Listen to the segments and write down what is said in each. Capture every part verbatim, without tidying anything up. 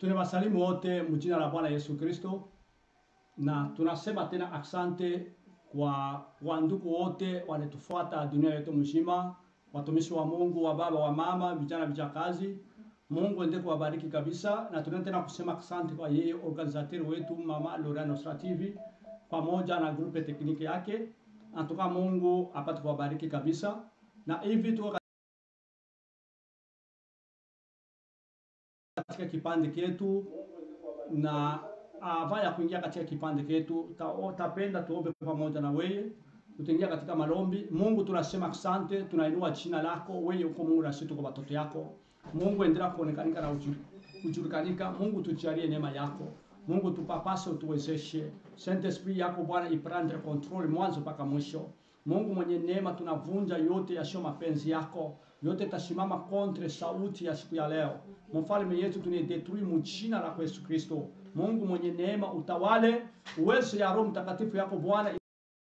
Tunawasalimu wote mjina la Bwana Yesu Kristo, na tunasema tena asante kwa wandugu wote wanatufuata dunia yetu mzima, watumishi wa Mungu, wa baba, wa mama, vijana, vijakazi. Mungu ende kuwabariki kabisa, na tunaenda tena kusema asante kwa yeye organizateur wetu Mama Lorraine Nusra T V pamoja na grupe tekniki yake. Anatoka Mungu apate kuwabariki kabisa. Na hivi tuko katika kipande ketu, na ava ya kuingia katika kipande ketu tapenda tuombe pamoja na wewe. Tutaingia katika malombi. Mungu tunasema asante, tunainua jina lako wewe, uko Mungu, na sisi tuko watoto yako. Mungu endelea kuonekanika na ujurukanika. Mungu tujalie neema yako. Mungu tupapase, utuwezeshe. Saint Esprit yako Bwana iprendre control mwanzo mpaka mwisho. Mungu mwenye neema, tunavunja yote yasio mapenzi yako, yote tasimama kontre sauti ya siku ya leo. Mfalme yetu tunidetruit mjina la Yesu Kristo. Mungu mwenye neema, utawale, uwezo ya Roho Mtakatifu yako Bwana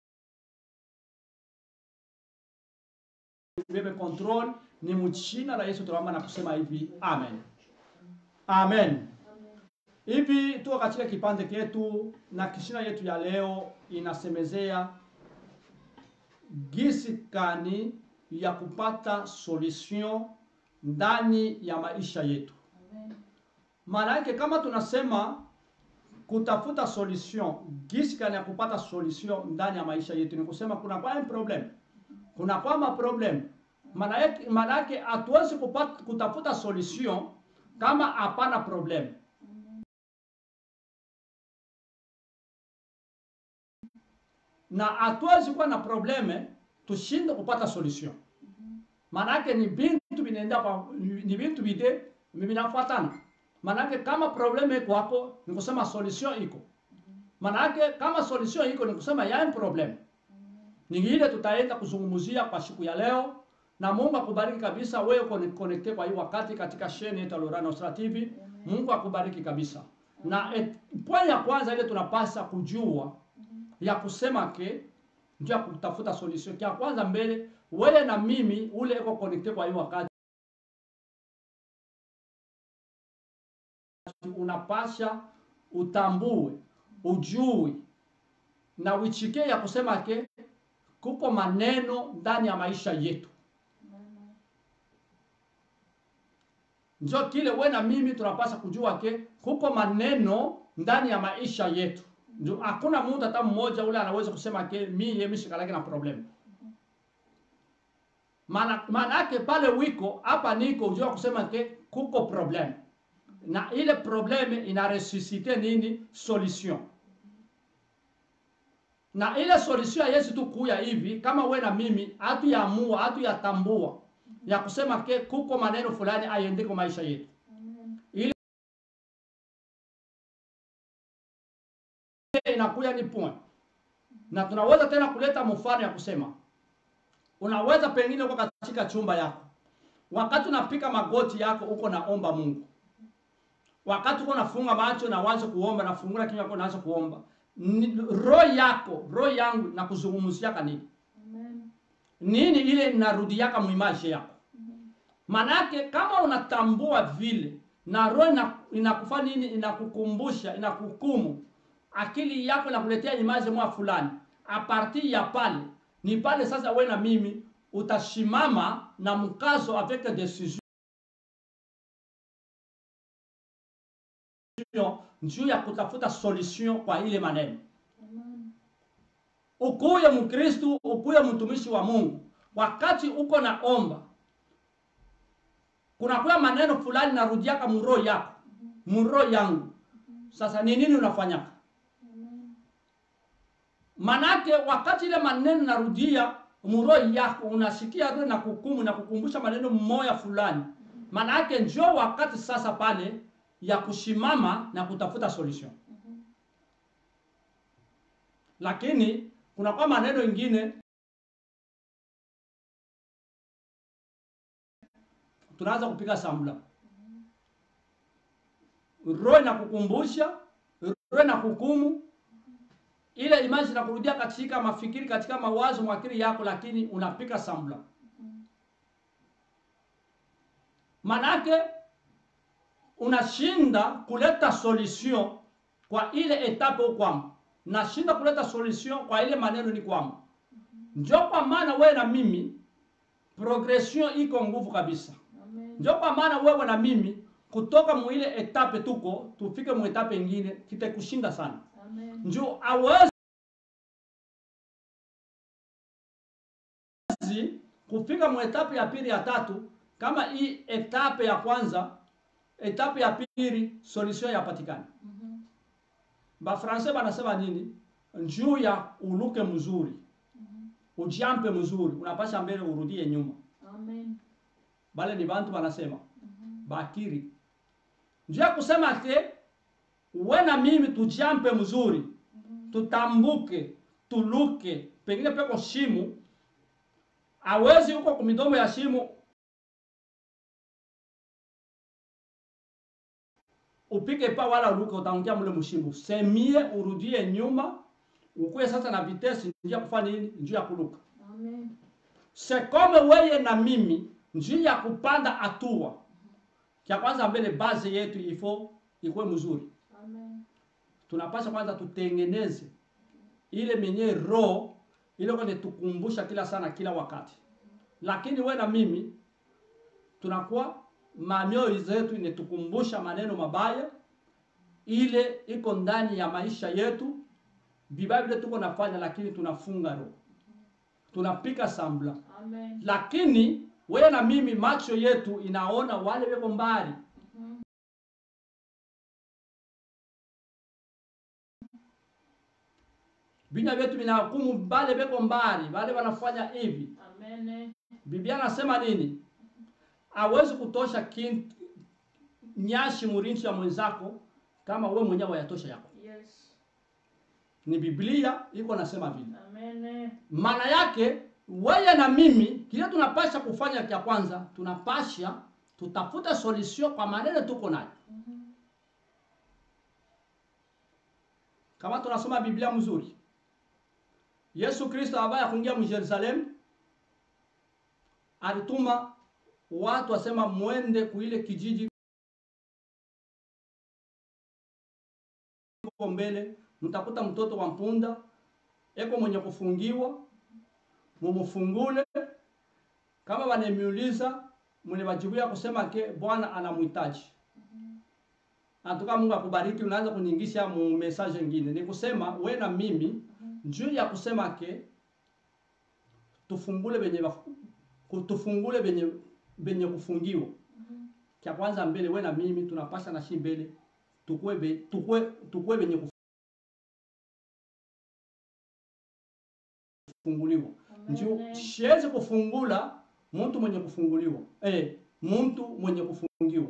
ibebe control, ni mjina la Yesu tunaomba na kusema hivi, amen. Amen. Hivi tuko katika kipande ketu, na kishina yetu ya leo inasemezea gisi kani ya kupata solution ndani ya maisha yetu. Maana yake kama tunasema kutafuta solution, gisi kani ya kupata solution ndani ya maisha yetu, ni kusema kuna kwa un problem. Kuna kwa ma problem. Maana yake maana yake hatuwezi kupata kutafuta solution kama hapana problem. Na hatuwezi kuwa na probleme tushinde kupata solution. Maana yake ni bintu binaenda kwa ni bintu bide vinafuatana. Maana yake kama probleme iko hapo, ni kusema solution iko. Maana yake kama solution iko, ni kusema ya un problem. Ni ile tutaenda kuzungumzia kwa siku ya leo, na Mungu akubariki kabisa wewe connected kwa hii wakati katika chaîne yetu Lorraine Nusra T V. Mungu akubariki kabisa. Na point ya kwanza ile tunapasa kujua ya kusema ke ndio kutafuta solution. Kia kwanza mbele wewe na mimi ule eko connected kwa hii wakati, unapasha utambue, ujue na uichike ya kusema ke kuko maneno ndani ya maisha yetu. Ndio kile wewe na mimi tunapaswa kujua ke kuko maneno ndani ya maisha yetu. Ndio hakuna mtu hata mmoja ule anaweza kusema ke mimi yeye mshikalake na problem. Maana maana yake pale wiko hapa niko ujua kusema ke kuko problem. Na ile probleme ina resusciter nini? Solution. Na ile solution ya Yesu tu kuya hivi, kama we na mimi hatu ya amua, hatu ya tambua ya kusema ke kuko maneno fulani ayende kwa maisha yetu. Ile inakuya ni point. Na tunaweza tena kuleta mfano ya kusema, unaweza pengine uko katika chumba yako, wakati unapika magoti yako uko naomba Mungu, wakati uko nafunga macho na waanze kuomba, na fungula kinywa yako naanza kuomba, roho yako, roho yangu na kuzungumzia kanini? Amen. Nini ile inarudi yaka muimaje yako? Manake kama unatambua vile na roho inakufanya nini, inakukumbusha, inakukumu, akili yako inakuletea imaje mwa fulani, a partir ya pale ni pale sasa wewe na mimi utashimama na mkazo avec decision njuu ya kutafuta solution kwa ile maneno. Ukuye Mkristo, ukuye mtumishi wa Mungu, wakati uko na omba, kuna kwa maneno fulani narudiaka muro yako, muro yangu. Sasa ni nini unafanyaka? Manake wakati ile maneno narudia muro yako, unasikia roho na kukumu na kukumbusha maneno mmoja fulani. Manake njoo wakati sasa pale ya kushimama na kutafuta solution. Lakini kuna kwa maneno ingine tunaanza kupiga sambula. Roho na kukumbusha, roho na kukumu, ile imani na kurudia katika mafikiri, katika mawazo mwakili yako, lakini unapika sambula. Manake unashinda kuleta solution kwa ile etape ukwamo, nashinda kuleta solution kwa ile maneno ni kwamo. Njo kwa maana wewe na mimi progression iko nguvu kabisa. Amen. Njo kwa maana wewe na mimi kutoka muile etape tuko tufike mu etape nyingine kitakushinda sana. Amen. Njo awezi kufika mu etape ya pili ya tatu kama hii etape ya kwanza, etape ya pili solution yapatikana. Mhm. Ba français banasema nini? Njuu ya uluke mzuri. Mhm. Ujampe mzuri, unapasha mbele urudie nyuma. Amen. Bale ni bantu banasema. Mhm. Bakiri. Njuu ya kusema ke we na mimi tujampe mzuri. Mhm. Tutambuke, tuluke, pengine peko shimu. Awezi huko kumidomo ya shimu upike pa wala uruke, utaangia mule mshimu. Semie urudie nyuma, ukuye sasa na vitesi njia kufanya nini? Njia ya kuluka. Amen. Sekome weye na mimi njia ya kupanda hatua. Kia kwanza mbele base yetu ifo ikuwe mzuri. Amen. Tunapasha kwanza tutengeneze ile menye roho ile kwa tukumbusha kila sana kila wakati. Lakini we na mimi tunakuwa mamioyo zetu inetukumbusha maneno mabaya ile iko ndani ya maisha yetu. Biblia vile tuko nafanya, lakini tunafunga roho, tunapika sambla. Amen. Lakini wewe na mimi macho yetu inaona wale weko mbali. Mhm. Binya vyetu vinahukumu bale weko mbali, wale wanafanya hivi. Amen. Biblia nasema nini? Hawezi kutosha kintu nyashi murinchi ya mwenzako kama we mwenyewe wayatosha yako. Yes. Ni Biblia iko nasema vile. Amen. Maana yake wewe na mimi kile tunapasha kufanya kia kwanza, tunapasha tutafuta solution kwa maneno tuko nayo. Mhm. Kama tunasoma Biblia mzuri, Yesu Kristo abaya kuingia mu Yerusalemu alituma watu wasema mwende kuile kijiji kwa mbele, mtakuta mtoto wa mpunda eko mwenye kufungiwa, mumufungule. Kama wanemiuliza mwenye wajibuya kusema ke Bwana anamhitaji. Antuka Mungu akubariki, unaanza kuningisha mu message nyingine. Ni kusema we na mimi njuu ya kusema ke tufungule benye kutufungule benye benye kufungiwa. Kia kwanza mbele we na mimi tunapasha na shi mbele tukue be, tukue tukue benye kufunguliwa. Njoo siwezi kufungula mtu mwenye kufunguliwa. Eh, mtu mwenye kufungiwa.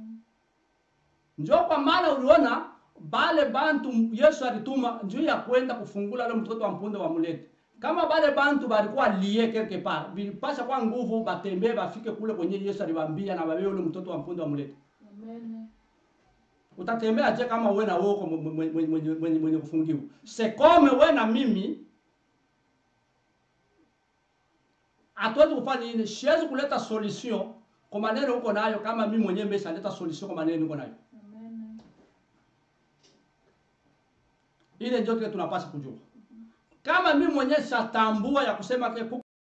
Njoo kwa maana uliona bale bantu Yesu alituma njoo ya kwenda kufungula ile mtoto wa mpunde wa mulete. Kama bale bantu balikuwa liye quelque part, bilipasha kwa nguvu batembee bafike kule kwenye Yesu aliwaambia na babe yule mtoto wa mpunde wa mulete. Amen. Utatembea je kama wewe na wewe mwenye mwenye mwenye kufungiwa? Sekome wewe na mimi hatuwezi kufanya nini? Siwezi kuleta solution kwa maneno uko nayo kama mimi mwenyewe mbesha leta solution kwa maneno uko nayo. Amen. Ile ndio kile tunapaswa kujua. Kama mimi mwenyewe shatambua ya kusema ke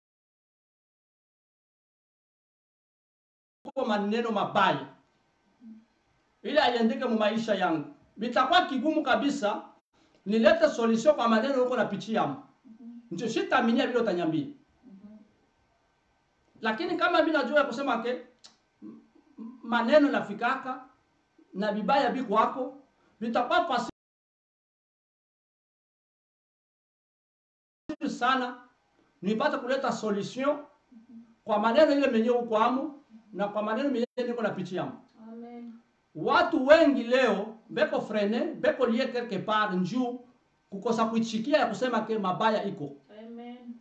kuko maneno mabaya ili aiendeke mu maisha yangu, bitakuwa kigumu kabisa nilete solution kwa maneno uko napitia hapo. Ndio sitaminia vile utanyambia. Lakini kama mimi najua kusema ke maneno nafikaka na bibaya biko wako, bitakuwa pasi sana nipate kuleta solution kwa maneno ile menyewe uko amo na kwa maneno menyewe niko napitia hapo. Amen. Watu wengi leo beko frene, beko liye quelque part njuu kukosa kuichikia ya kusema ke mabaya iko. Amen.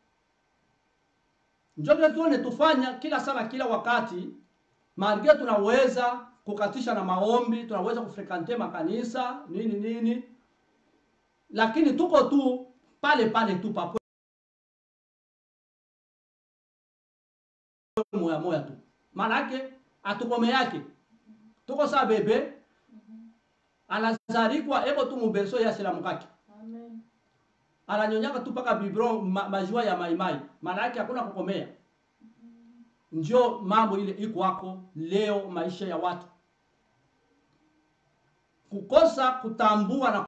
Njoo tuone tufanya kila sana kila wakati, maana tunaweza kukatisha na maombi, tunaweza kufrekante makanisa, nini nini. Lakini tuko tu pale pale tu papo moya moya tu. Maana yake atukome yake. tuko saa bebe anazarikwa eko tu muberso ya sila mkaki. Amen. Ananyonyaka tu paka bibro ma, majua ya maimai. Maana yake hakuna kukomea. Njoo mambo ile iko wako leo maisha ya watu. Kukosa kutambua na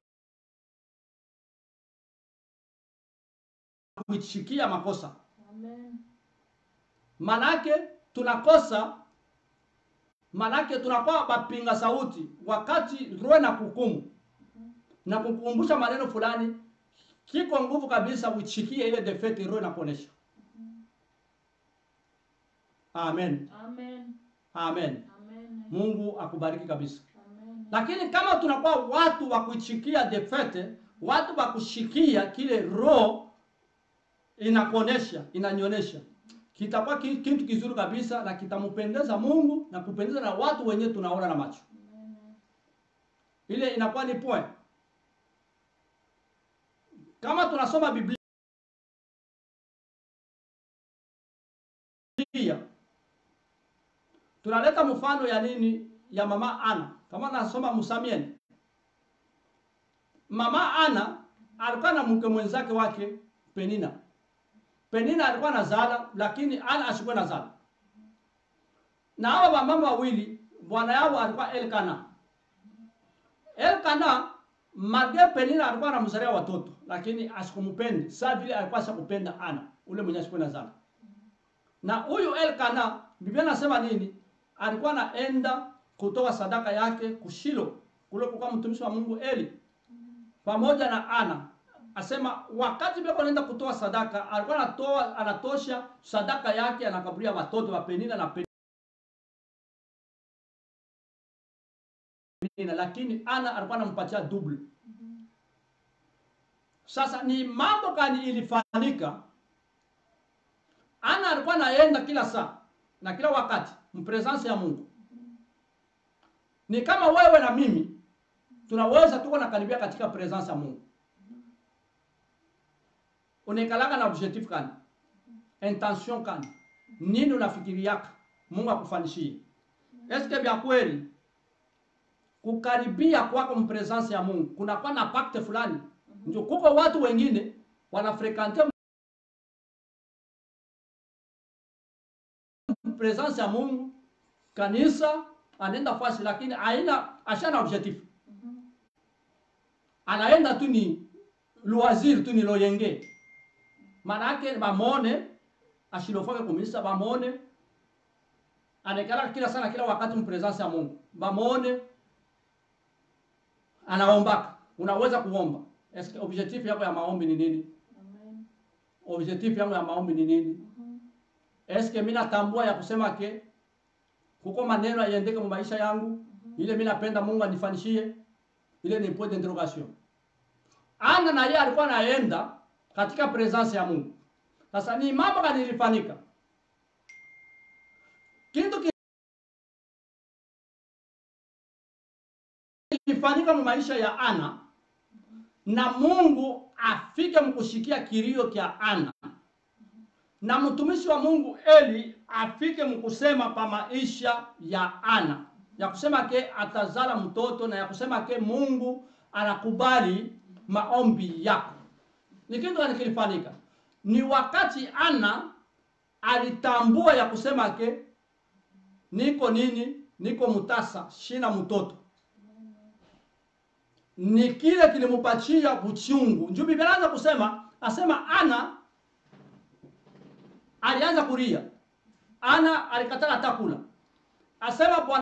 kuichikia makosa. Amen. Manake tunakosa, manake tunakuwa bapinga sauti wakati roho na kuhukumu na kukumbusha maneno fulani, kiko nguvu kabisa uchikie ile defect roho na kuonesha. Amen. Amen. Amen. Amen. Mungu akubariki kabisa. Amen. Lakini kama tunakuwa watu wa kuchikia defect, watu wa kushikia kile roho inakuonesha, inanyonesha, kitakuwa kitu kizuri kabisa na kitampendeza Mungu na kupendeza na watu wenyewe tunaona na macho. Amen. Ile inakuwa ni point. Kama tunasoma Biblia, tunaleta mfano ya nini? Ya mama Ana. Kama nasoma Musamien, mama Ana alikuwa na mke mwenzake wake Penina. Penina alikuwa nazala, lakini Ana asikuwa nazala. Na hawa mama wawili, bwana yao alikuwa Elkana. Elkana mage Penina alikuwa anamzalia watoto, lakini asikumpendi. Sasa vile alikuwa asakupenda Ana, ule mwenye asikuwa nazala. Na huyu Elkana, Biblia nasema nini? Alikuwa anaenda kutoa sadaka yake kushilo, kule kwa mtumishi wa Mungu Eli. Pamoja na Ana. Asema wakati beko anaenda kutoa sadaka, alikuwa anatoa anatosha sadaka yake anakaburia watoto wa Penina na Penina, lakini Ana alikuwa anampatia double. Sasa ni mambo gani ilifanyika? Ana alikuwa anaenda kila saa na kila wakati mpresence ya Mungu. Ni kama wewe na mimi tunaweza tuko na karibia katika presence ya Mungu. Unekalaka na objectif kani? Intention kani? Nini unafikiriaka Mungu akufanishie? Eske vya kweli kukaribia kwako mpresence ya Mungu kunakuwa na pacte fulani? Ndio kuko watu wengine wanafrekante presence ya Mungu, kanisa, anaenda fasi lakini haina ashana objectif. Anaenda tu ni loisir tu ni loyenge. Maana yake bamone ashilofaka kumisa bamone anekala kila sana kila wakati mpresence ya Mungu. Bamone anaombaka. Unaweza kuomba. Eske objectif yako ya maombi ni nini? Amen. Objectif yangu ya maombi ni nini? Eske mimi natambua ya kusema ke kuko maneno yendeke mu maisha yangu, ile mimi napenda Mungu anifanishie? Ile ni point d'interrogation. Ana na yeye alikuwa anaenda katika presence ya Mungu. Sasa ni mambo gani ilifanyika? Kitu kilifanyika mu maisha ya Ana na Mungu afike mkushikia kilio kya Ana. Na mtumishi wa Mungu Eli afike mkusema pa maisha ya Ana. Ya kusema ke atazala mtoto na ya kusema ke Mungu anakubali maombi yako. Ni kitu gani kilifanyika? Ni wakati Ana alitambua ya kusema ke niko nini? Niko mutasa, shina mtoto. Ni kile kilimupatia buchungu. Njoo Biblia inaanza kusema, asema Ana alianza kulia. Ana alikataa atakula. Asema bwana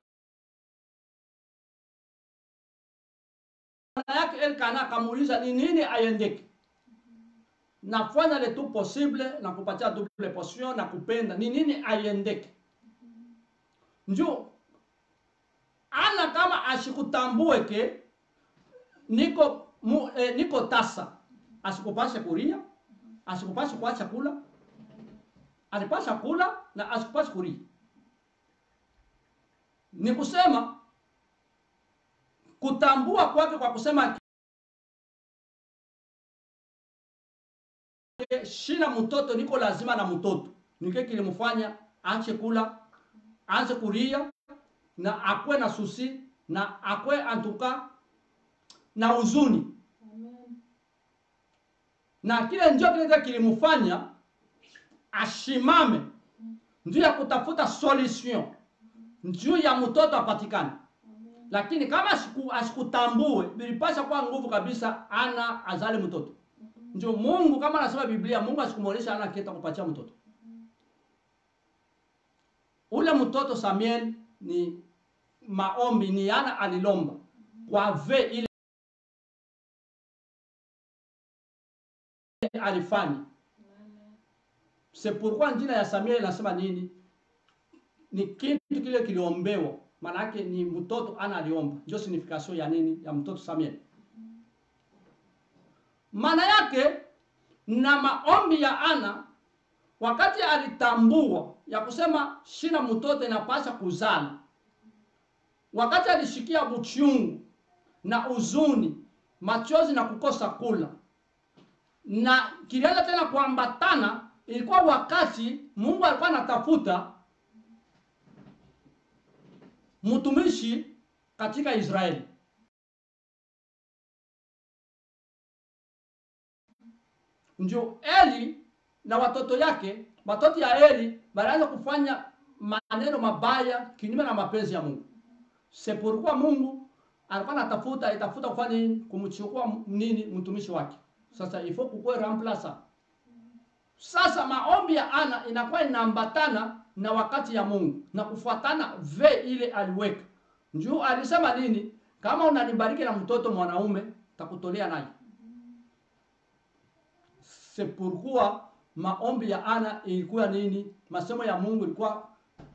yake Elkana akamuuliza ni nini aiendeke. Nafanya le tout possible na kupatia double portion na kupenda. Ni nini aiendeke. Njoo Ana kama ashikutambue ke niko mu, eh, niko tasa. Asikupashe kulia, asikupashe kuacha kula. Alipasha kula na asikupashe kulia. Ni kusema kutambua kwake kwa kusema shina mtoto niko lazima na mtoto. Nike kilimfanya aache kula, aanze kulia na akwe na susi na akwe antuka na huzuni. Amen. Na kile njoo kile kilimfanya ashimame ndio ya kutafuta solution njoo ya mtoto apatikane. Lakini kama asiku, asikutambue bilipasha kwa nguvu kabisa ana azali mtoto. Ndio Mungu kama anasema Biblia, Mungu asikumuonesha ana kieta kupatia mtoto. Ule mtoto Samuel ni maombi ni ana alilomba kwa ve ile alifanya. C'est pourquoi njina ya Samuel inasema nini? Ni kitu kile kiliombewa. Maana yake ni mtoto ana aliomba. Ndio signification ya nini? Ya mtoto Samuel. Maana yake na maombi ya Ana wakati alitambua ya kusema shina mtoto inapasha kuzala. Wakati alishikia buchungu na uzuni, machozi na kukosa kula. Na kilianza tena kuambatana, ilikuwa wakati Mungu alikuwa anatafuta mtumishi katika Israeli. Ndio Eli na watoto yake, watoto ya Eli walianza kufanya maneno mabaya kinyume na mapenzi ya Mungu. C'est pourquoi Mungu alikuwa anatafuta itafuta kufanya nini? Kumchukua nini mtumishi wake. Sasa ifo kukue remplacer. Sasa maombi ya Ana inakuwa inaambatana na wakati ya Mungu na kufuatana ve ile aliweka. Njoo alisema nini? Kama unanibariki na mtoto mwanaume takutolea naye. C'est pourquoi maombi ya Ana ilikuwa nini? Masemo ya Mungu ilikuwa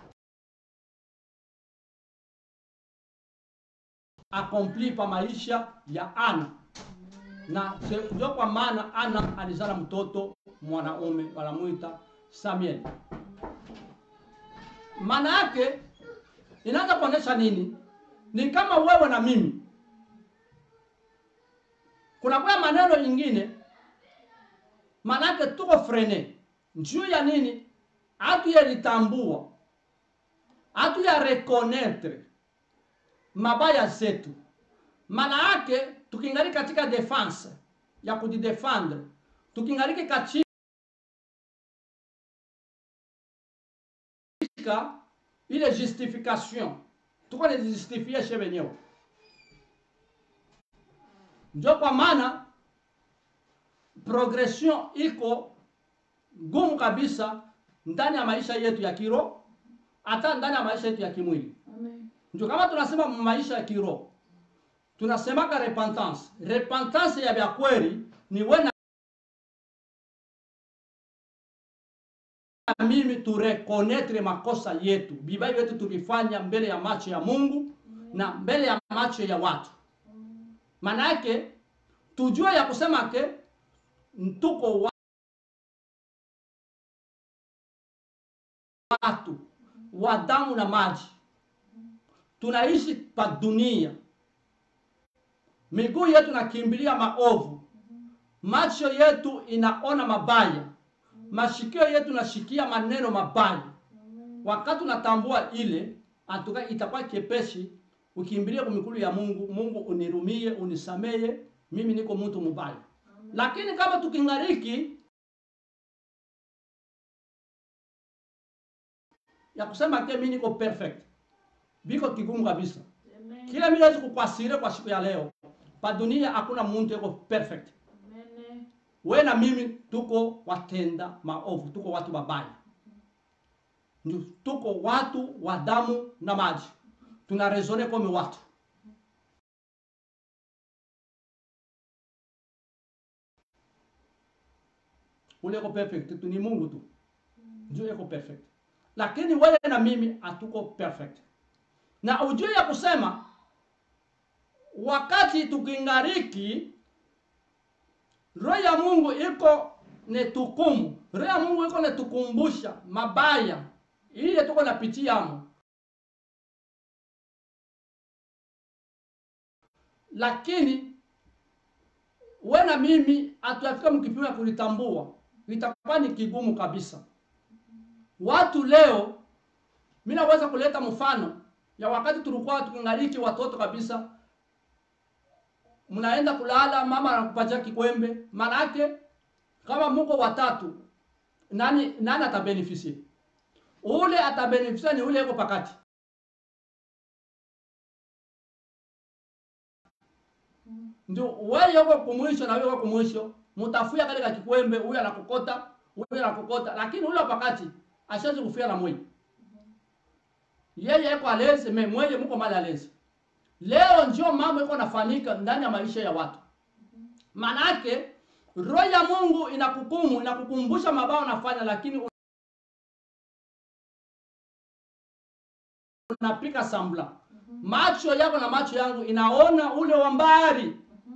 accompli pa maisha ya Ana. Na ndio kwa maana Ana alizala mtoto mwanaume wanamuita Samuel. Maana yake inaanza kuonesha nini? Ni kama wewe na mimi. Kuna kwa maneno ingine maana yake tuko frene. Njoo ya nini? Hatu ya litambua. Hatu ya reconnaître mabaya zetu. Maana yake tukingali katika defense ya kujidefendre. Tukingali katika ile justification. Tuko na justifier chez wenyewe. Ndio kwa maana progression iko gumu kabisa ndani ya maisha yetu ya kiroho hata ndani ya maisha yetu ya kimwili. Amen. Ndio kama tunasema maisha ya kiroho tunasema ka repentance. Repentance ya kweli ni wewe na mimi tu reconnaître makosa yetu. Biblia yetu tulifanya mbele ya macho ya Mungu na mbele ya macho ya watu. Maana yake tujue ya kusema ke tuko watu wa damu na maji. Tunaishi pa dunia. Miguu yetu nakimbilia maovu. Macho yetu inaona mabaya. Mashikio yetu nashikia maneno mabaya. Wakati unatambua ile, atuka itakuwa kepesi ukimbilia kwa mikono ya Mungu. Mungu unirumie, unisameye, mimi niko mtu mbaya. Lakini kama tukingariki ya kusema ke mimi niko perfect, biko kigumu kabisa. Amen. Kila mimi naweza kukwasire kwa siku ya leo. Pa dunia hakuna mtu yuko perfect. Amen. Wewe na mimi tuko watenda maovu, tuko watu babaya. Ndio tuko watu wa damu na maji. Tuna rezone kama watu. Ule yuko perfect, tu ni Mungu tu. Ndio yuko perfect. Lakini wewe na mimi hatuko perfect. Na ujue ya kusema wakati tukingariki roho ya Mungu iko netukumu. Roho ya Mungu iko netukumbusha mabaya ile tuko napitia. Lakini wewe na mimi hatuyafika mkipimo ya kulitambua. Itakuwa ni kigumu kabisa. Watu leo mimi naweza kuleta mfano ya wakati tulikuwa tukingaliki watoto kabisa, mnaenda kulala, mama anakupatia kikwembe, manake kama mko watatu, nani nani atabeneficia? Ule atabeneficia ni ule yuko pakati. Ndio wewe yuko kumwisho na wewe yuko kumwisho, mtafuya katika kikwembe, huyu anakukota, huyu anakukota, lakini ule pakati ashaje kufia na mwenye. Yeye yuko alezi, mimi mwenye mko mali alezi. Leo ndio mambo yako nafanyika ndani ya maisha ya watu. Manake roho ya Mungu inakukumu, inakukumbusha mabao nafanya, lakini unapika sambla. Macho yako na macho yangu inaona ule wa mbali.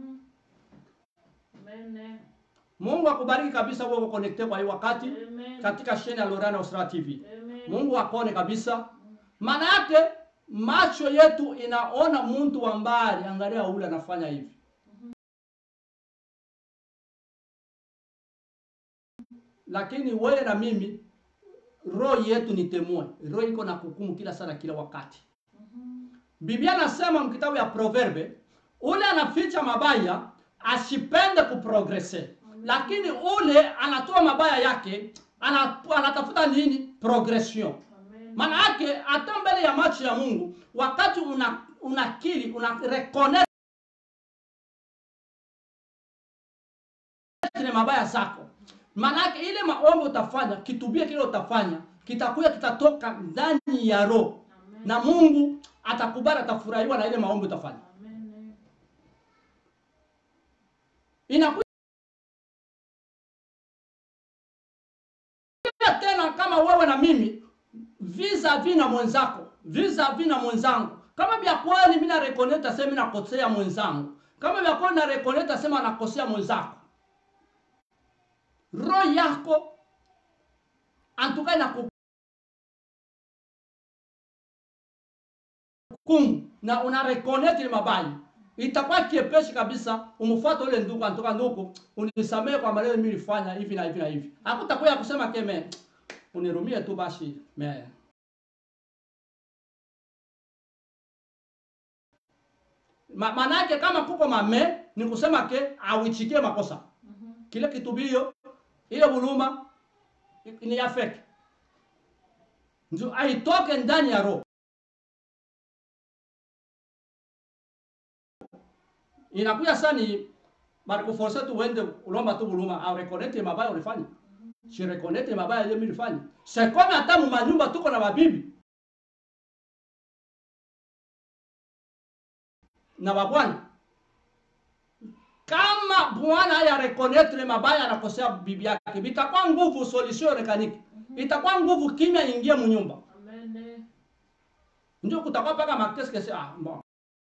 Amen. Mungu akubariki kabisa wewe connected kwa hii wakati. Amen. Katika channel ya Lorana Usra T V. Amen. Mungu akone kabisa. Maana yake macho yetu inaona mtu wa mbali, angalia ule anafanya hivi. Lakini wewe na mimi roho yetu ni temue. Roho iko na kukumu kila sana kila wakati. Biblia anasema mkitabu ya Proverbe, ule anaficha mabaya asipende kuprogresse. Lakini ule anatoa mabaya yake, anatafuta nini? Progression. Maana yake hata mbele ya macho ya Mungu, wakati una unakiri, una reconnect ile mabaya zako. Maana yake ile maombi utafanya, kitubia kile utafanya, kitakuya kitatoka ndani ya roho. Na Mungu atakubali, atafurahiwa na ile maombi utafanya. Amen. Inakuwa tena kama wewe na mimi visa vina mwenzako, visa vina mwenzangu. Kama vya kweli mimi na reconnect sema mimi nakosea mwenzangu. Kama vya kweli na reconnect sema nakosea mwenzako. Roho yako antuka na kukumu na una reconnect ile mabaya. Itakuwa kiepesi kabisa umfuate ule ndugu antoka ndugu, unisamee kwa maneno mimi nilifanya hivi na hivi na hivi. Hakutakuwa kusema keme unirumie tu basi me. Ma, manake kama kuko mame ni kusema ke awichikie makosa. Mm-hmm. Kile kitubio ile buluma ni ya fake. Ndio aitoke ndani ya roho. Inakuya sani bari kuforce tu wende ulomba tu buluma au reconnect mabaya ulifanya. Si reconnect mabaya ile nilifanya. C'est comme hata mu manyumba tuko na babibi na babwana. Kama bwana ya reconnect le mabaya anakosea bibi yake, bitakuwa nguvu solution mekaniki. Itakuwa nguvu kimya ingie mu nyumba. Amen. Ndio kutakuwa paka makesi kesi ah bon.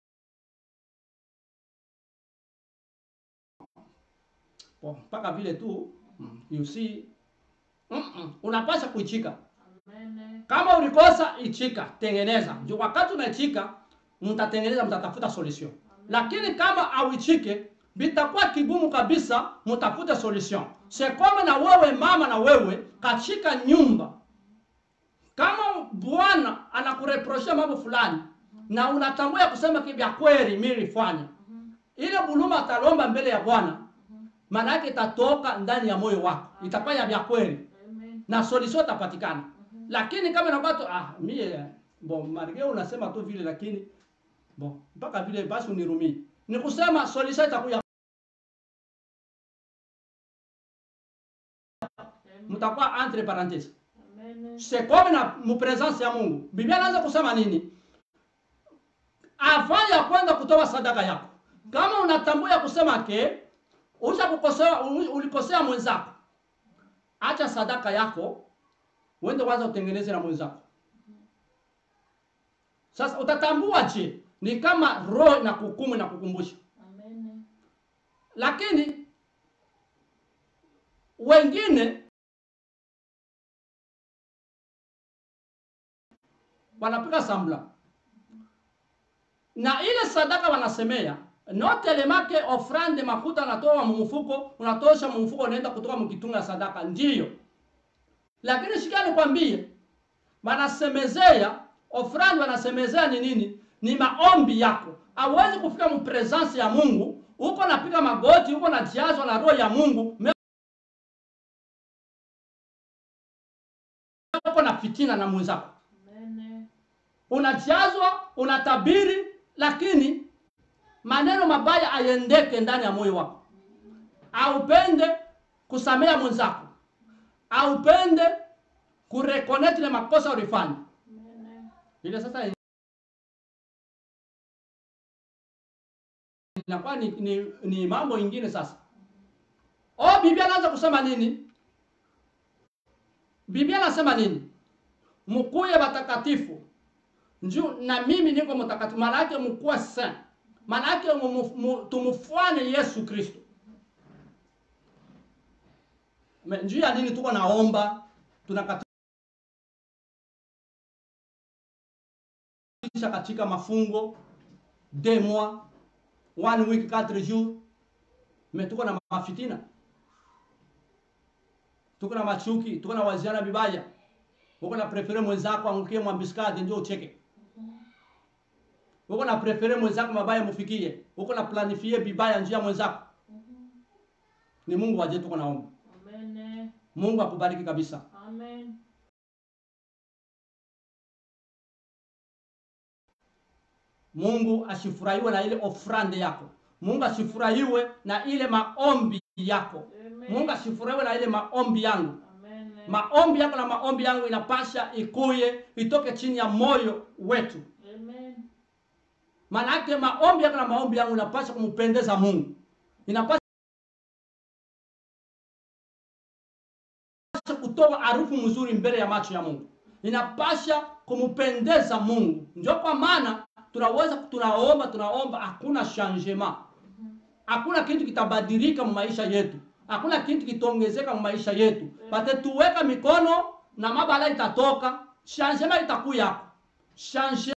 Bon, paka vile tu, mm, you see, mm -mm, unapasha kuichika. Amen. Kama ulikosa ichika, tengeneza. Ndio wakati unaichika, mtatengeneza, mtatafuta solution. Amen. Lakini kama auichike, bitakuwa kigumu kabisa mtafute solution. C'est comme na wewe mama na wewe kachika nyumba. Kama bwana anakureproshia mambo fulani na unatambua kusema kibya kweli mimi nilifanya. Ile buluma atalomba mbele ya Bwana. Maana yake itatoka ndani ya moyo wako. Itakuwa ya vya kweli. Na solution itapatikana. Lakini kama unabato ah mie bon margeo unasema tu vile lakini bon mpaka vile basi unirumie. Ni kusema solution itakuwa mtakuwa entre parenthèses. C'est comme na mu presence ya Mungu. Biblia inaanza kusema nini? Avant ya kwenda kutoa sadaka yako. Kama unatambua kusema ke usha kukosea ulikosea mwenzako. Acha sadaka yako uende kwanza utengeneze na mwenzako. Sasa utatambua je ni kama roho na kukumu na kukumbusha. Amen. Lakini wengine wanapika sambla. Na ile sadaka wanasemea, note lemake offrande makuta natoa mumufuko, unatosha mumufuko unaenda kutoka mkitunga sadaka, ndiyo. Lakini shikani kwambie, wanasemezea Ofrande wanasemezea ni nini? Ni maombi yako. Hauwezi kufika mu presence ya Mungu uko napiga magoti, uko najazwa na roho ya Mungu, uko na fitina na mwenzako. Amen. Unajazwa, unatabiri, lakini maneno mabaya ayendeke ndani ya moyo wako. Aupende kusamea mwenzako. Aupende kureconnect ile makosa ulifanya. Amen. Ile sasa inakuwa ni, ni, ni mambo ingine sasa. Oh, Biblia inaanza kusema nini? Biblia inasema nini? Mkuye watakatifu. Njoo na mimi niko mtakatifu. Maana yake mkuwe saint. Maana yake tumfuane Yesu Kristo. Njoo ya nini tuko naomba, tunakatisha katika mafungo deux mois, one week, quatre jours. Mais tuko na mafitina. Tuko na machuki, tuko na waziana bibaya. Uko na prefere mwenzako angukie mwambiskadi ndio ucheke. Uko na prefere mwenzako mabaya mufikie. Uko na planifie bibaya njia mwenzako. Ni Mungu waje tuko naomba. Amen. Mungu akubariki kabisa. Amen. Mungu asifurahiwe na ile ofrande yako. Mungu asifurahiwe na ile maombi yako. Amen. Mungu asifurahiwe na ile maombi yangu. Amen. Maombi yako na maombi yangu inapasha ikuye itoke chini ya moyo wetu. Amen. Maana yake maombi yako na maombi yangu inapasha kumpendeza Mungu. Inapasha kutoa harufu mzuri mbele ya macho ya Mungu. Inapasha kumpendeza Mungu. Ndio kwa maana tunaweza tunaomba tunaomba hakuna changement. Hakuna kitu kitabadilika mu maisha yetu. Hakuna kitu kitongezeka mu maisha yetu. Bate tuweka mikono na mabala itatoka, changement itakuya. Changement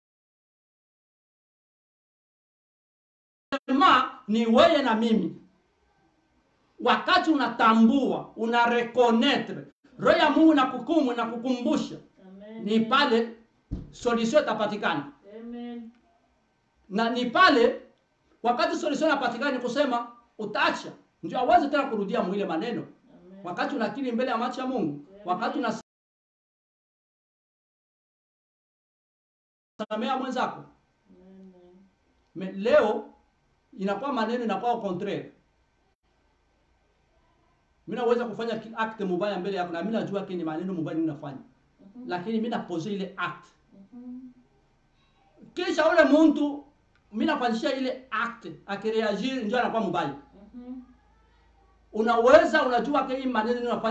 ni wewe na mimi. Wakati unatambua, una reconnaître, roho ya Mungu inakukumu na kukumbusha. Amen. Ni pale solution itapatikana. Amen. Na ni pale wakati solution inapatikana ni kusema utaacha. Ndio hauwezi tena kurudia mwile maneno. Amen. Wakati unakiri mbele ya macho ya Mungu, Amen. wakati unasamea mwenzako. Amen. Leo inakuwa maneno inakuwa au contraire. Mimi naweza kufanya act mubaya mbele yako na mimi najua kile maneno mubaya ninafanya. Mhm. Lakini mimi napose ile act. Mhm. Kisha ule mtu mimi nafanyisha ile act akireagir ndio anakuwa mubaya. Mhm. Unaweza unajua kile maneno ninafanya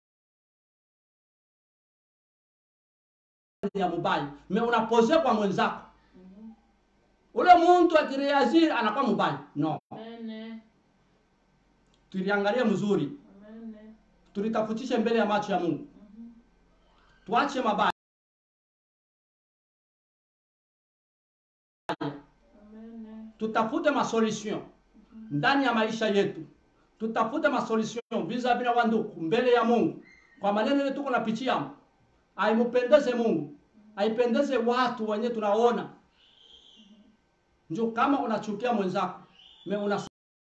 ya mubaya. Mimi unapose kwa mwenzako. Mhm. Ule mtu akireagir anakuwa mubaya. No. Amen. Tuliangalia mzuri. Amen. Tulitafutishe mbele ya macho ya Mungu. Mhm. Tuache mabaya. Amen. Tutafute masolution ndani ya maisha yetu. Tutafute masolution vis-a-vis na wanduku mbele ya Mungu. Kwa maneno yetu tuko napitia. Haimupendeze Mungu. Haipendeze watu wenye tunaona. Ndio kama unachukia mwenzako, me unasema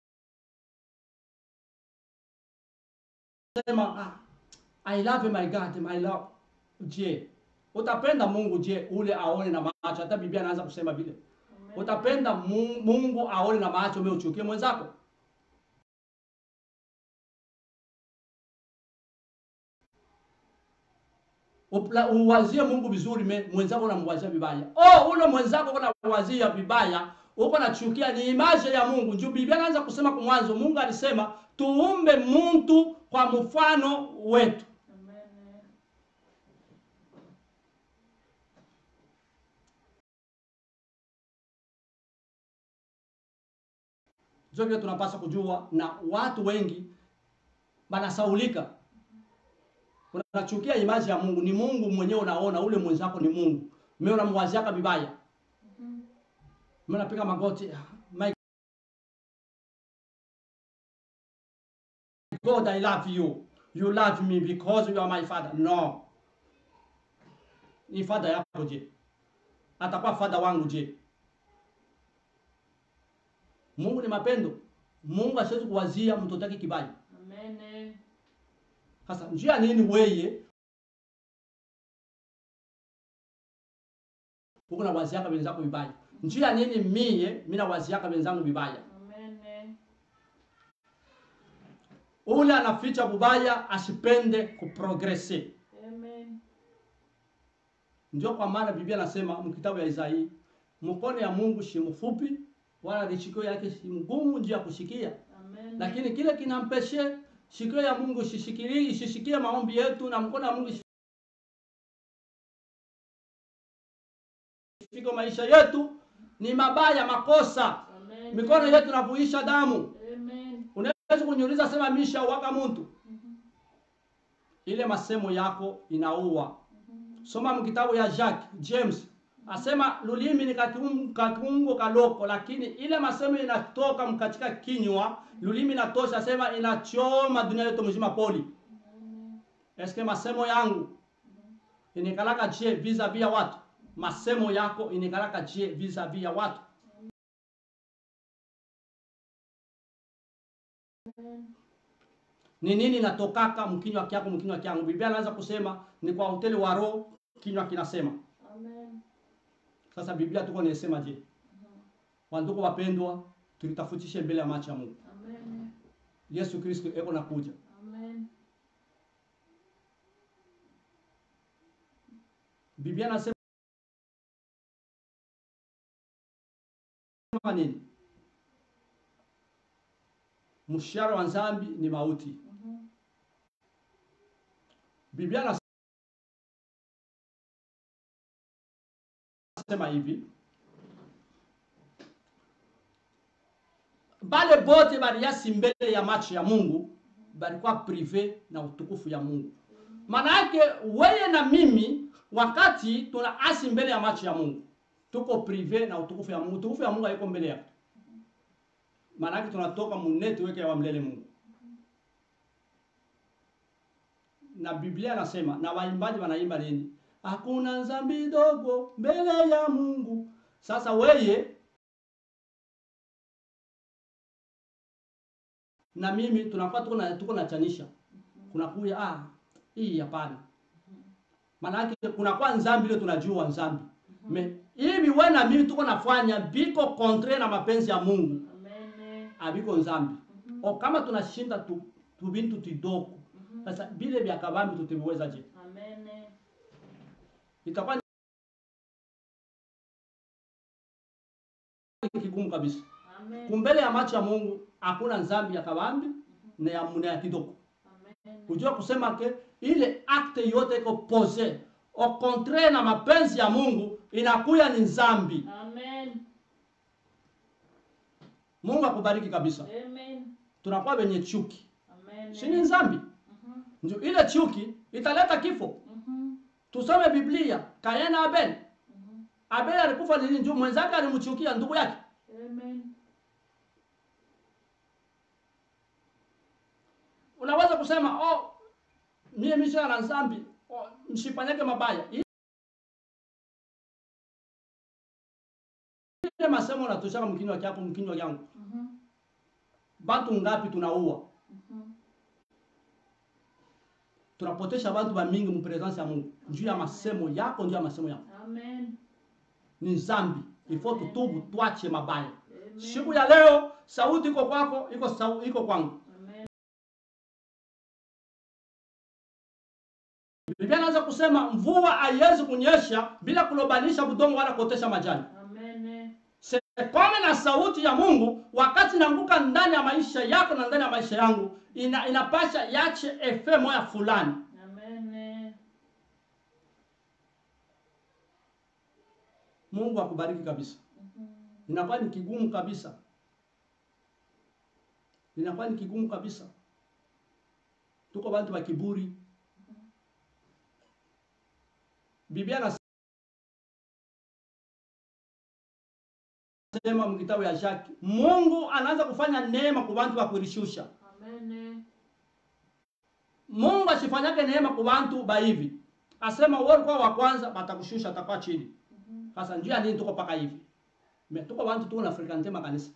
ah, I love my God, my love. Je, utapenda Mungu je ule aone na macho? Hata Biblia inaanza kusema vile. Utapenda Mungu aone na macho wewe uchukie mwenzako? Uwazie Mungu vizuri, mwenzako unamwazia vibaya. Oh, ule mwenzako unamwazia vibaya, uko nachukia, ni image ya Mungu. Ndio Biblia inaanza kusema kwa mwanzo, Mungu alisema tuumbe mtu kwa mfano wetu. Amen. Zote tunapaswa kujua, na watu wengi banasaulika. Unachukia image ya Mungu, ni Mungu mwenyewe unaona, ule mwenzako ni Mungu. Mimi unamwazia vibaya. Mhm. Mimi napiga magoti, my God, I love you. You love me because you are my father. No. ni fadha yako je? Atakuwa fadha wangu je? Mungu ni mapendo. Mungu asiwezi kuwazia mtoto wake kibaya. Amen. Sasa njia nini weye uko na waziaka wenzako vibaya? Njia nini mie mimi na waziaka wenzangu vibaya? Amen. Ule anaficha bubaya asipende kuprogresse. Amen. Ndio kwa maana Biblia nasema mkitabu ya Isaia, mkono ya Mungu si mfupi wala lishikio yake si mgumu njia ya kushikia. Amen. Lakini kile kinampeshe shikio ya Mungu shishikilie isishikie maombi yetu, na mkono ya Mungu shikio maisha yetu ni mabaya makosa. Amen. Mikono yetu navuisha damu. Amen. Unaweza kuniuliza sema misha waka mtu. Mhm. Ile masemo yako inaua. Mhm. Soma mkitabu ya Jacques James. Asema lulimi ni kakiungo kaloko, lakini ile masemo inatoka mkatika kinywa, lulimi inatosha. Asema inachoma dunia yote mzima poli. Eske masemo yangu inikalaka je vis-a-vis ya watu? Masemo yako inikalaka je vis-a-vis ya watu? Ni nini natokaka mkinywa kyako mkinywa kyangu? Biblia inaanza kusema ni kwa hoteli wa roho kinywa kinasema. Amen. Sasa Biblia tuko nasema je? Wandugu wapendwa, tulitafutishe mbele ya macho ya Mungu. Amen. Yesu Kristo eko nakuja. Amen. Biblia inasema nini? Mshahara wa dhambi ni mauti. Mhm. Biblia inasema hivi, bale bote baliasi mbele ya macho ya Mungu balikuwa prive na utukufu ya Mungu. Maana yake wewe na mimi wakati tunaasi mbele ya macho ya Mungu tuko prive na utukufu ya Mungu. Utukufu ya Mungu haiko mbele yako. Maana yake tunatoka muneti weke wa mlele Mungu. Na Biblia nasema na waimbaji wanaimba nini? Hakuna dhambi dogo mbele ya Mungu. Sasa weye na mimi tunakuwa tuko na tuko na chanisha. Kuna kuya ah hii hapana. Maana yake kuna kwa dhambi ile tunajua dhambi. Me hivi wewe na mimi tuko nafanya biko kontre na mapenzi ya Mungu. Amen. Abiko dhambi. O kama tunashinda tu, tu bintu tidoko. Sasa bile vya kabambi tutiweza je? Amen. Itakuwa ni kigumu kabisa. Amen. Kumbele ya macho ya Mungu hakuna dhambi ya kabambi na ya mune ya kidoko. Amen. Unajua kusema ke ile acte yote iko pose au contraire na mapenzi ya Mungu inakuya ni dhambi. Amen. Mungu akubariki kabisa. Amen. Tunakuwa wenye chuki. Amen. Si ni dhambi? Mhm. Ndio ile chuki italeta kifo. Mhm. Tusome Biblia, Kaini na Abel. Mhm. Abel alikufa nini? Njoo mwenzake alimchukia ndugu yake. Amen. Unaweza kusema oh mimi mimi na dhambi, oh, msifanyake mabaya. Ile masemo unatoshaka mkinywa chako mkinywa yangu. Mhm. Bantu ngapi tunaua? Mhm. Tunapotesha bantu ba mingi mu presence ya Mungu. Juu ya masemo yako, juu ya masemo yako. Amen. Ni dhambi. Ifo tutubu tuache mabaya. Amen. Siku ya leo sauti iko kwako, iko sauti iko kwangu. Amen. Biblia inaanza kusema mvua haiwezi kunyesha bila kulobanisha udongo wala kuotesha majani. Amen. Sekome na sauti ya Mungu wakati naanguka ndani ya maisha yako na ndani ya maisha yangu ina, inapasha yache efe moya fulani. Amen. Mungu akubariki kabisa. Mhm. Inakuwa ni kigumu kabisa. Inakuwa ni kigumu kabisa. Tuko bantu wa kiburi. Biblia nasema mkitabu ya Jacques, Mungu anaanza kufanya neema kwa bantu wa kurishusha. Amen. Mungu asifanyake neema kwa bantu ba hivi. Asema wewe kwa wa kwanza batakushusha atakuwa chini. Sasa njia nini tuko paka hivi? Me tuko watu tuko na Afrika ntema kanisa.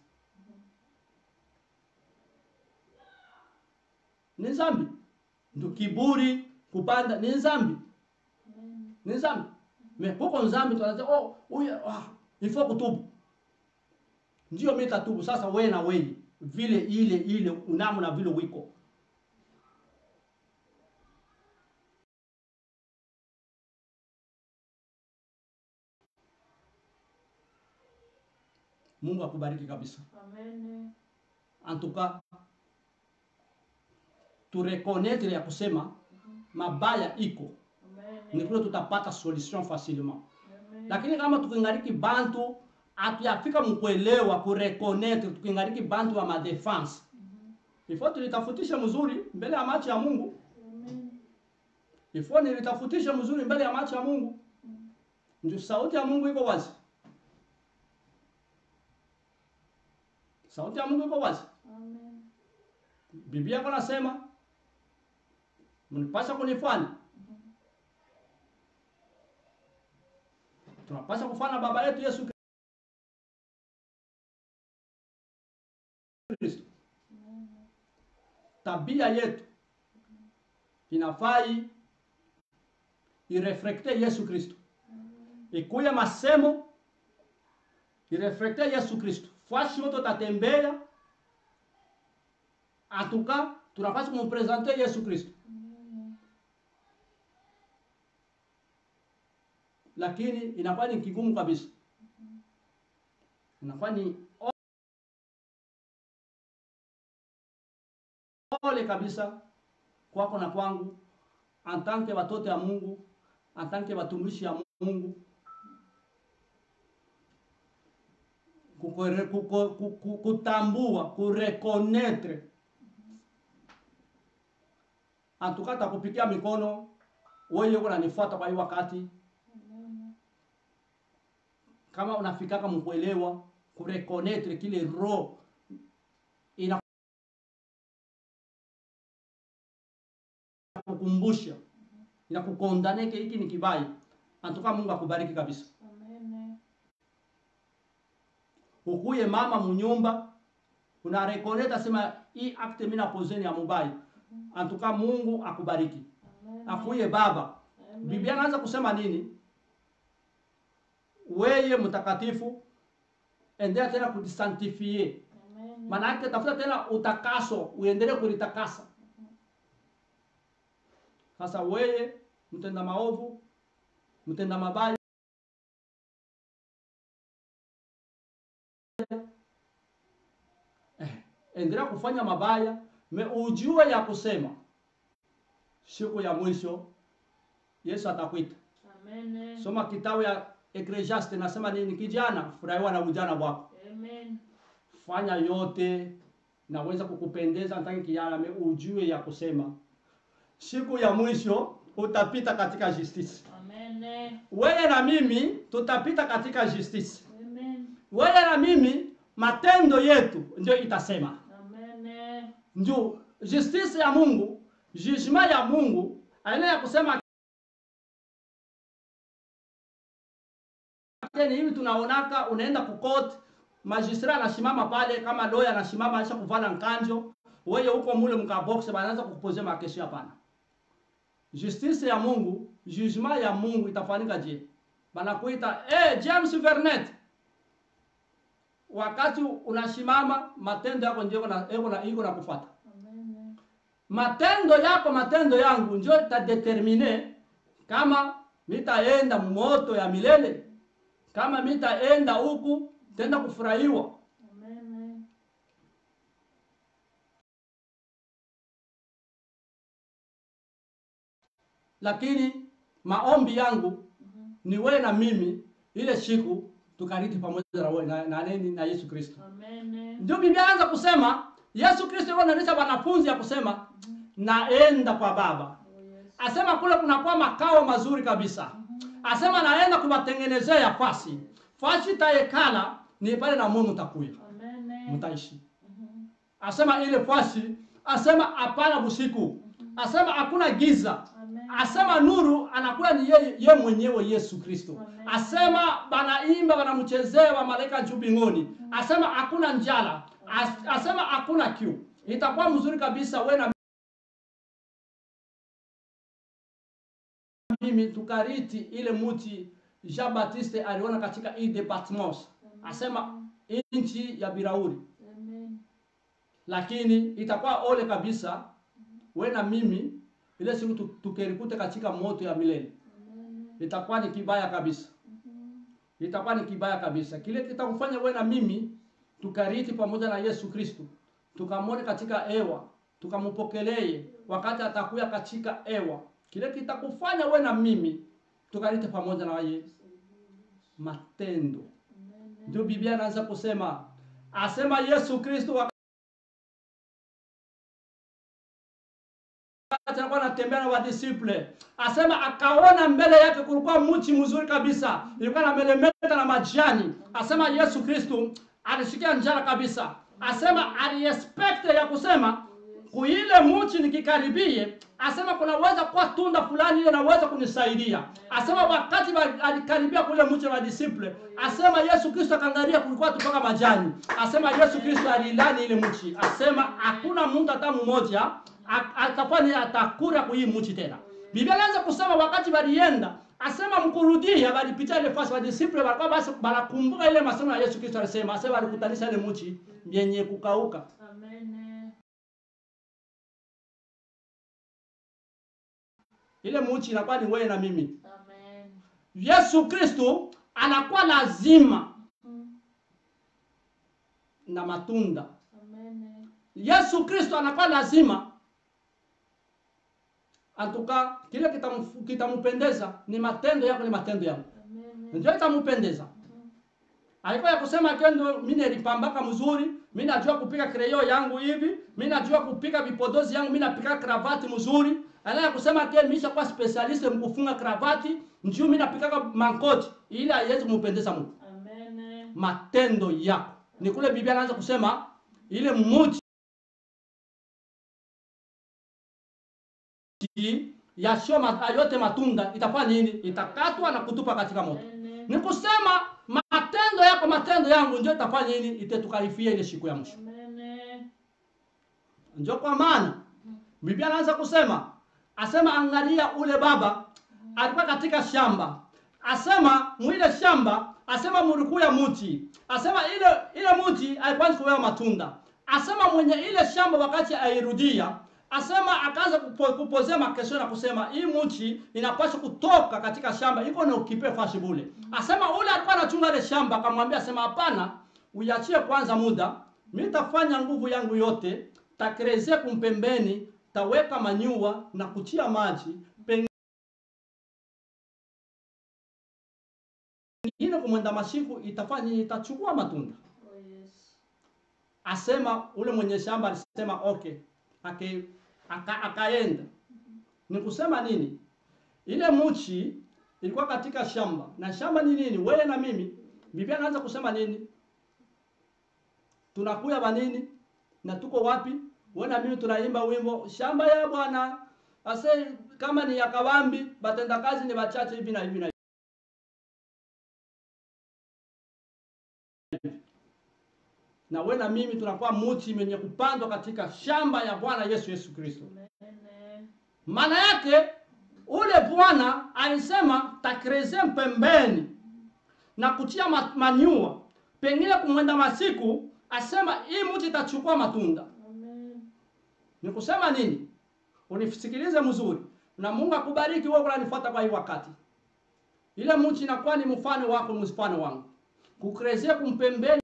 Ni zambi. Ndio kiburi kupanda ni zambi. Ni zambi. Me poko nzambi tunasema oh huyu ah ifo kutubu. Ndio mimi tatubu sasa wewe na wewe vile ile ile unamu na vile wiko. Mungu akubariki kabisa. Amen. En tout cas, tu reconnaître ya kusema mabaya iko. Ni kule tutapata solution facilement. Amen. Lakini kama tukingariki bantu atuyafika mkuelewa ku reconnaître tukingariki bantu wa madefense. Il faut tulitafutisha mzuri mbele ya macho ya Mungu. Amen. Il faut nilitafutisha mzuri mbele ya macho ya Mungu. Ndio sauti ya Mungu iko wazi. Sauti ya Mungu iko wazi. Amen. Biblia kwa nasema mnipasha kunifanya. Tunapaswa kufanya baba yetu Yesu Kristo. Tabia yetu inafai ireflekte Yesu Kristo. Ikuye masemo ireflekte Yesu Kristo. Fwashi wote tatembea atuka tunapaswa kumpresenter Yesu Kristo. Lakini inakuwa ni kigumu kabisa. Inakuwa ni ole kabisa kwako na kwangu en tant que watoto ya Mungu, en tant que watumishi ya Mungu. Kukore, kuko, kuko, kutambua, kureconnaître. En tout cas takupikia mikono wewe uko unanifuata kwa hii wakati. Kama unafikaka mkuelewa kureconnaître kile roho ina kukumbusha ina kukondaneke hiki ni kibaya. Antuka Mungu akubariki kabisa. Amen. Ukuye mama munyumba una reconnaître sema hii acte mimi na pozeni ya mubaya. Antuka Mungu akubariki. Amen. Akuye baba. Amen. Biblia inaanza kusema nini? Weye mtakatifu endelea tena kujisantifie. Amen. Maana yake tafuta tena utakaso, uendelee kulitakasa. Sasa weye mtenda maovu, mtenda mabaya eh, endelea kufanya mabaya, me ujue ya kusema siku ya mwisho Yesu atakuita. Amen. Soma kitabu ya Ecclesiastes nasema nini? Kijana, furahiwa na ujana wako. Amen. Fanya yote naweza kukupendeza ndani kijana, me ujue ya kusema siku ya mwisho utapita katika justice. Amen. Wewe na mimi tutapita katika justice. Amen. Wewe na mimi matendo yetu ndio itasema. Amen. Ndio justice ya Mungu, judgment ya Mungu, aina ya kusema tena hivi tunaonaka unaenda kukoti, magistrat anashimama pale kama lawyer anashimama aisha kuvala nkanjo, wewe huko mule mkabox banaanza kukupozea makesho hapana. Justice ya Mungu, judgment ya Mungu itafanyika je? Banakuita eh James Vernet. Wakati unashimama matendo yako ndio na ego na iko na kufuata. Amen. Matendo yako matendo yangu ndio itadetermine kama mitaenda moto ya milele, kama mitaenda huku tenda kufurahiwa. Amen. Lakini maombi yangu mm-hmm. ni wewe na mimi ile siku tukariti pamoja na wewe na, na, na, na Yesu Kristo. Amen. Ndio Biblia anza kusema Yesu Kristo yuko ananisha wanafunzi ya kusema mm-hmm. naenda kwa Baba. Oh, yes. Asema kule kunakuwa makao mazuri kabisa. Mm-hmm. Asema naenda kuwatengenezea fasi. Fasi taekala ni pale na Mungu takuya. Amen. Mtaishi. Mm-hmm. Asema ile fasi, asema hapana busiku. Mm-hmm. Asema hakuna giza. Amen. Asema nuru anakuwa ni yeye ye mwenyewe Yesu Kristo. Amen. Asema banaimba banamchezea malaika juu mbinguni. Asema hakuna njala. As, asema hakuna kiu. Itakuwa mzuri kabisa wewe na mimi tukariti ile muti Jean Baptiste aliona katika hii departement. Asema inchi ya Birauri. Amen. Lakini itakuwa ole kabisa wewe na mimi ile siku tukerikute katika moto ya milele. Amen. Itakuwa ni kibaya kabisa. Itakuwa ni kibaya kabisa. Kile kitakufanya wewe na mimi tukariti pamoja na Yesu Kristo. Tukamwone katika hewa, tukampokelee wakati atakuya katika hewa. Kile kitakufanya wewe na mimi tukariti pamoja na yeye. Matendo. Ndio Biblia inaanza kusema. Asema Yesu Kristo alikuwa anatembea na wadisiple. Asema akaona mbele yake kulikuwa mti mzuri kabisa. Ilikuwa na melemeta na majani. Asema Yesu Kristo alishikia njala kabisa. Asema aliexpect ya kusema kuile mti nikikaribie, asema kunaweza kuwa tunda fulani ile naweza kunisaidia. Asema wakati alikaribia kule mti wa disciple, asema Yesu Kristo akaangalia kulikuwa tutoka majani. Asema Yesu Kristo alilani ile mti. Asema hakuna mtu hata mmoja atafanya atakura kwa hii mti tena. Biblia inaanza kusema wakati walienda, asema mkurudia walipitia ile fasi wa disciple walikuwa basi banakumbuka ile masomo ya Yesu Kristo alisema, asema walikutanisha ile mti yenye kukauka. Amen. Ile mti inakuwa ni wewe na mimi. Amen. Yesu Kristo anakuwa lazima na matunda. Amen. Yesu Kristo anakuwa lazima. Antuka kile kitampendeza ni matendo yako, ni matendo yangu. Amen. Ndio itampendeza. Alikuwa ya kusema kendo mimi nilipambaka mzuri, mimi najua kupika kreyo yangu hivi, mimi najua kupika vipodozi yangu, mimi napika kravati mzuri. Anaya kusema ke mimi kwa specialist mkufunga kravati, ndio mimi napika mankoti ili haiwezi kumpendeza Mungu. Amen. Matendo yako. Ni kule Biblia inaanza kusema ile mti ya shoma yote matunda itafanya nini? Itakatwa na kutupa katika moto. Amen. Ni kusema matendo yako matendo yangu ndio itafanya nini? Itetukarifia ile siku ya mwisho. Amen. Ndio kwa maana Biblia inaanza kusema, asema angalia ule baba alikuwa katika shamba. Asema mwile shamba, asema mlikuya mti. Asema ile ile mti alikuwa kuwa matunda. Asema mwenye ile shamba wakati airudia, asema akaanza kupozea makesho na kusema hii mti inapaswa kutoka katika shamba, iko na ukipe fashi bule. Asema ule alikuwa anachunga ile shamba, akamwambia asema hapana, uiachie kwanza muda, mimi nitafanya nguvu yangu yote, takrezea kumpembeni, taweka manyua na kutia maji, pengine kumwenda masiku itafanya itachukua matunda. Oh yes. Asema ule mwenye shamba alisema okay, ake aka, akaenda. Ni kusema nini? Ile mchi ilikuwa katika shamba. Na shamba ni nini? Wewe na mimi. Biblia inaanza kusema nini? Tunakuya banini? Na tuko wapi? Wewe na mimi tunaimba wimbo shamba ya Bwana. Ase kama ni ya kawambi, batenda kazi ni bachache hivi na hivi na hivi. Na wewe na mimi tunakuwa mti mwenye kupandwa katika shamba ya Bwana Yesu Yesu Kristo. Amen. Maana yake ule Bwana alisema takreze pembeni na kutia manyua, pengine kumwenda masiku, asema hii mti itachukua matunda. Amen. Ni kusema nini? Unisikilize mzuri. Na Mungu akubariki wewe unanifuata kwa hii wakati. Ile mti inakuwa ni mfano wako, mfano wangu. Kukrezea kumpembeni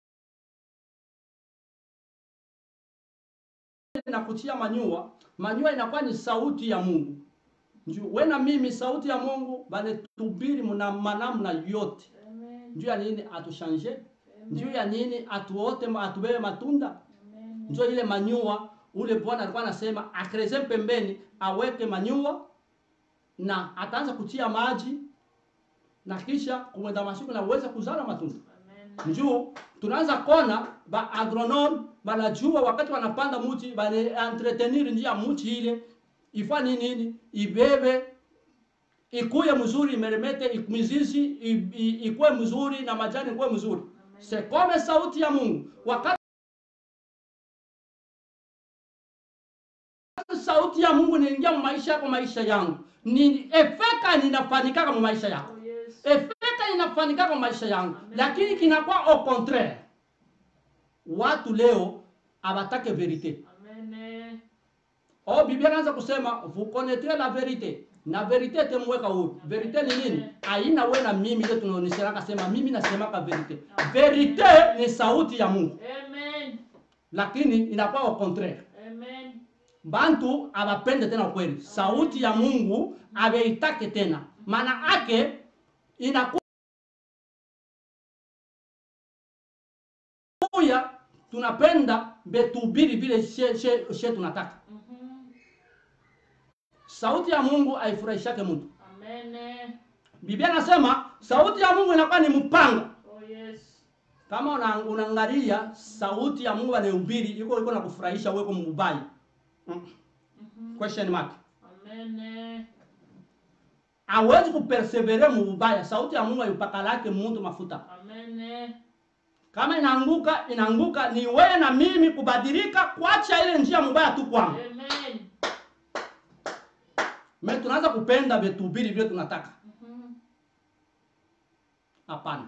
na kutia manyua. Manyua inakuwa ni sauti ya Mungu. Njoo wewe na mimi sauti ya Mungu banetubiri mna manamna yote. Amen. Njoo ya nini atushanje? Njoo ya nini atuote atubebe matunda? Amen. Njoo ile manyua ule Bwana alikuwa anasema akreze pembeni, aweke manyua na ataanza kutia maji na kisha kumwenda masiku na uweze kuzala matunda. Amen. Njoo tunaanza kona ba agronome banajua wakati wanapanda mti bane entretenir njia mti ile ifanye nini ibebe ikuye mzuri, imeremete, mizizi ikuwe mzuri na majani ikuwe mzuri. Sekome sauti ya Mungu. Wakati sauti ya Mungu niingia mu maisha yako, maisha yangu, ni efeka ninafanikaka mu maisha yako. Oh, yes. Efeka inafanikaka mu maisha yangu. Amen. Lakini kinakuwa au contraire. Watu leo abatake verite. Amen. Oh, Biblia inaanza kusema vous connaîtrez la vérité. Na verite temweka huru. Verite ni nini? Haina wewe na mimi ndio tunaonyeshana kasema mimi nasema ka verite. Verite ni sauti ya Mungu. Amen. Lakini inakuwa au contraire. Amen. Bantu abapende tena kweli. Sauti ya Mungu abeitake tena. Maana ake inakuwa tunapenda betubiri vile she, she, she tunataka. Mhm. Sauti ya Mungu haifurahishake mtu. Amen. Biblia nasema sauti ya Mungu inakuwa ni mpanga. Oh, yes. Kama una, unaangalia sauti ya Mungu anayehubiri iko iko na kufurahisha wewe mbaya. Mm. Mhm. Question mark. Amen. Hawezi kupersevere mbaya. Sauti ya Mungu haipaka lake mtu mafuta. Amen. Kama inaanguka inaanguka ni wewe na mimi kubadilika, kuacha ile njia mbaya tu kwangu. Amen. Mimi tunaanza kupenda vetubiri vile tunataka. Mhm. Hapana.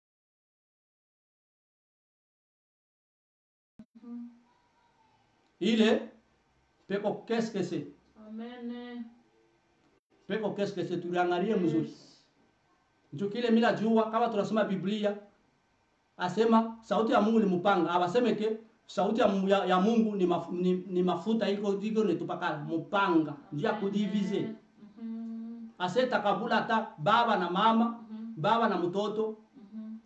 Mhm. Ile peko qu'est-ce que c'est? Amen. Peko qu'est-ce que c'est? Tuliangalie mzuri. Yes. Ndio kile mila jua kama tunasoma Biblia asema sauti ya Mungu ni mpanga. Abaseme ke sauti ya Mungu, ya, ya Mungu ni, maf, ni, ni mafuta iko iko netupaka mpanga. Ndio kudivize. Mhm. Aseta kabula hata baba na mama, Mhm. baba na mtoto. Mhm.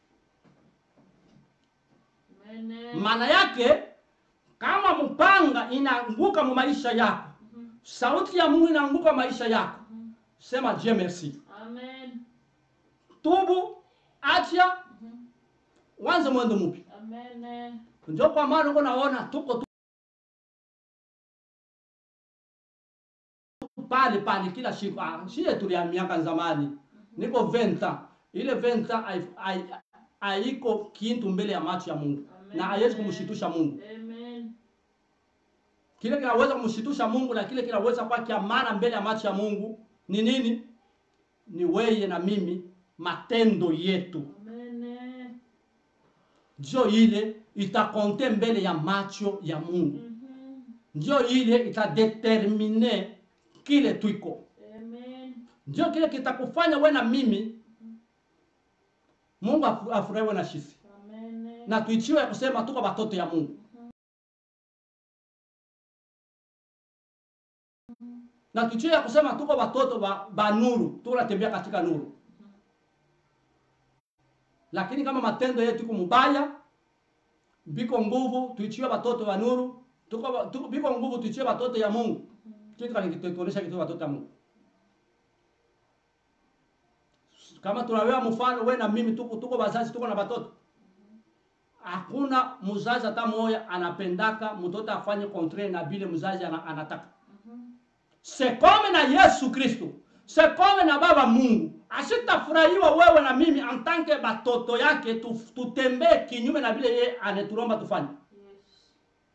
Amen. Maana yake kama mpanga inaanguka mu maisha yako, Mhm. sauti ya Mungu inaanguka maisha yako. Mhm. Sema Dieu merci. Amen. Tubu, acha, Mhm. wanze mwendo mpya. Amen. Ndio kwa maana uko naona tuko tu pale pale kila siku. Ah, shile tuliamiaka zamani. Niko venta. Ile venta haiko kintu mbele ya macho ya Mungu. Amen. Na haiwezi kumshitusha Mungu. Amen. Kile kinaweza kumshitusha Mungu na kile kinaweza kwa kiamana mbele ya macho ya Mungu ni nini? Ni wewe na mimi, matendo yetu. Amen. Ndio ile itakonte mbele ya macho ya Mungu. Mhm. Ndio ile itadetermine kile tuiko. Amen. Ndio kile kitakufanya wewe na mimi Mungu afurahiwe na sisi. Amen. Na tuichiwe kusema tuko watoto ya Mungu. Na tuichiwe kusema tuko watoto ba, ba nuru, tunatembea katika nuru. Lakini kama matendo yetu iko mubaya, biko nguvu tuichiwe watoto wa nuru, tuko tuko biko nguvu tuichiwe watoto ya Mungu. Kitu kani kituonesha kitu watoto ya Mungu. Kama tunawewa mfano wewe na mimi tuko tuko wazazi tuko na watoto. Hakuna mzazi hata mmoja anapendaka mtoto afanye contraire na vile mzazi anataka. C'est comme na Yesu Kristo. C'est comme na Baba Mungu. Asitafurahiwa wewe na mimi en tant que batoto yake tutembee kinyume na vile yeye anatulomba tufanye. Yes.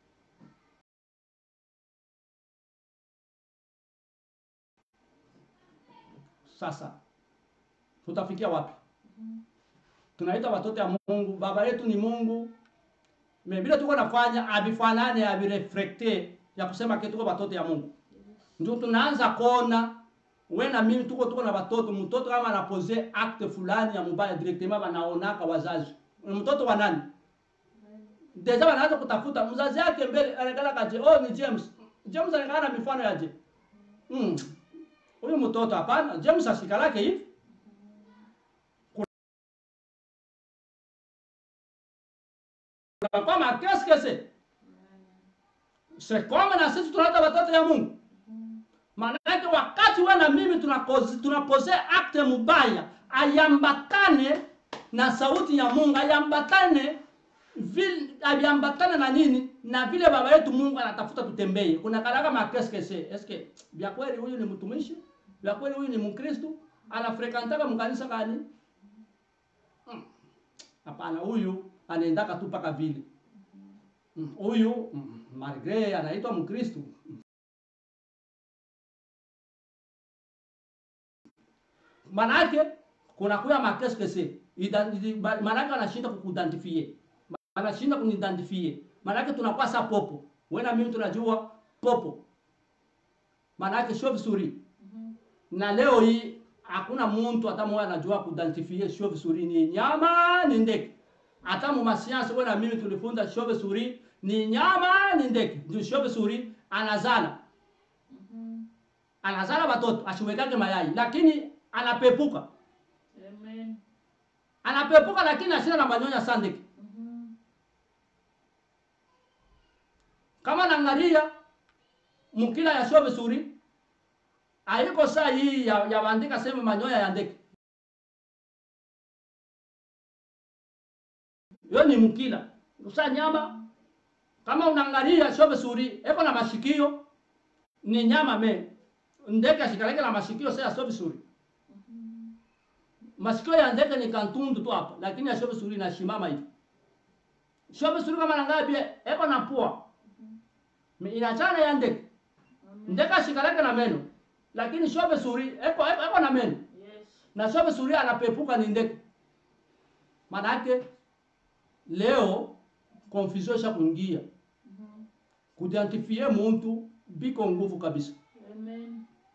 Sasa tutafikia wapi? Mhm. Tunaita watoto ya Mungu, baba yetu ni Mungu. Mais vile tuko nafanya abifanane abireflecte ya kusema ke tuko watoto ya Mungu. Ndio tunaanza kuona wewe na mimi tuko tuko na watoto, mtoto kama anapose acte fulani ya mbaya directement wanaonaka wazazi. Mtoto wa nani? Deja wanaanza kutafuta mzazi yake mbele anakala kaje, oh ni James. James anakana mifano yaje. Mm. Huyu mtoto hapana, James asikalake hivi. Kama qu'est-ce que c'est? C'est comme na sisi tunaita watoto ya Mungu. Maana yake wakati wewe na mimi tunapoze tunapose acte mubaya, ayambatane na sauti ya Mungu, ayambatane vile ayambatane na nini? Na vile baba yetu Mungu anatafuta tutembee. Kuna karaka ma qu'est-ce que c'est? Est-ce que bia kweli huyu ni mtumishi? La kweli huyu ni Mkristo, anafrekantaka mkanisa gani? Hapana, hmm. Huyu anaendaka tu paka vile. Huyu hmm. Malgré anaitwa Mkristo. Manake kuna kuya makesi kese. Manake anashinda kukuidentifie. Anashinda kuniidentifie. Manake tunakuwa sa popo. Wewe na mimi tunajua popo. Manake sio vizuri. Mm -hmm. Na leo hii hakuna mtu hata mmoja anajua kuidentifie sio vizuri ni nyama ni ndege. Hata mu masiansi wewe na mimi tulifunza sio vizuri ni nyama ni ndege. Ndio sio vizuri anazala. Mm -hmm. Anazala watoto asiwekake mayai lakini anapepuka. Amen. Anapepuka lakini asina na manyonya sandiki. Mm-hmm. Kama naangalia mkila ya sio vizuri haiko saa hii ya, ya bandika sema manyoya ya ndege. Yo ni mkila. Usa nyama kama unaangalia sio vizuri eko na mashikio ni nyama me. Ndege ashikaleke na mashikio sasa sio vizuri. Masikio ya ndege ni kantundu tu hapa, lakini asio vizuri na shimama hivi. Sio vizuri kama nangapi eko na pua. Mm-hmm. Inachana ya ndege. Ndege ashikaleke na meno, lakini sio vizuri eko eko, eko na meno. Yes. Na sio vizuri anapepuka ni ndege. Maana yake leo confusion isha kuingia. Mm-hmm. Kuidentifie mtu biko nguvu kabisa. Amen.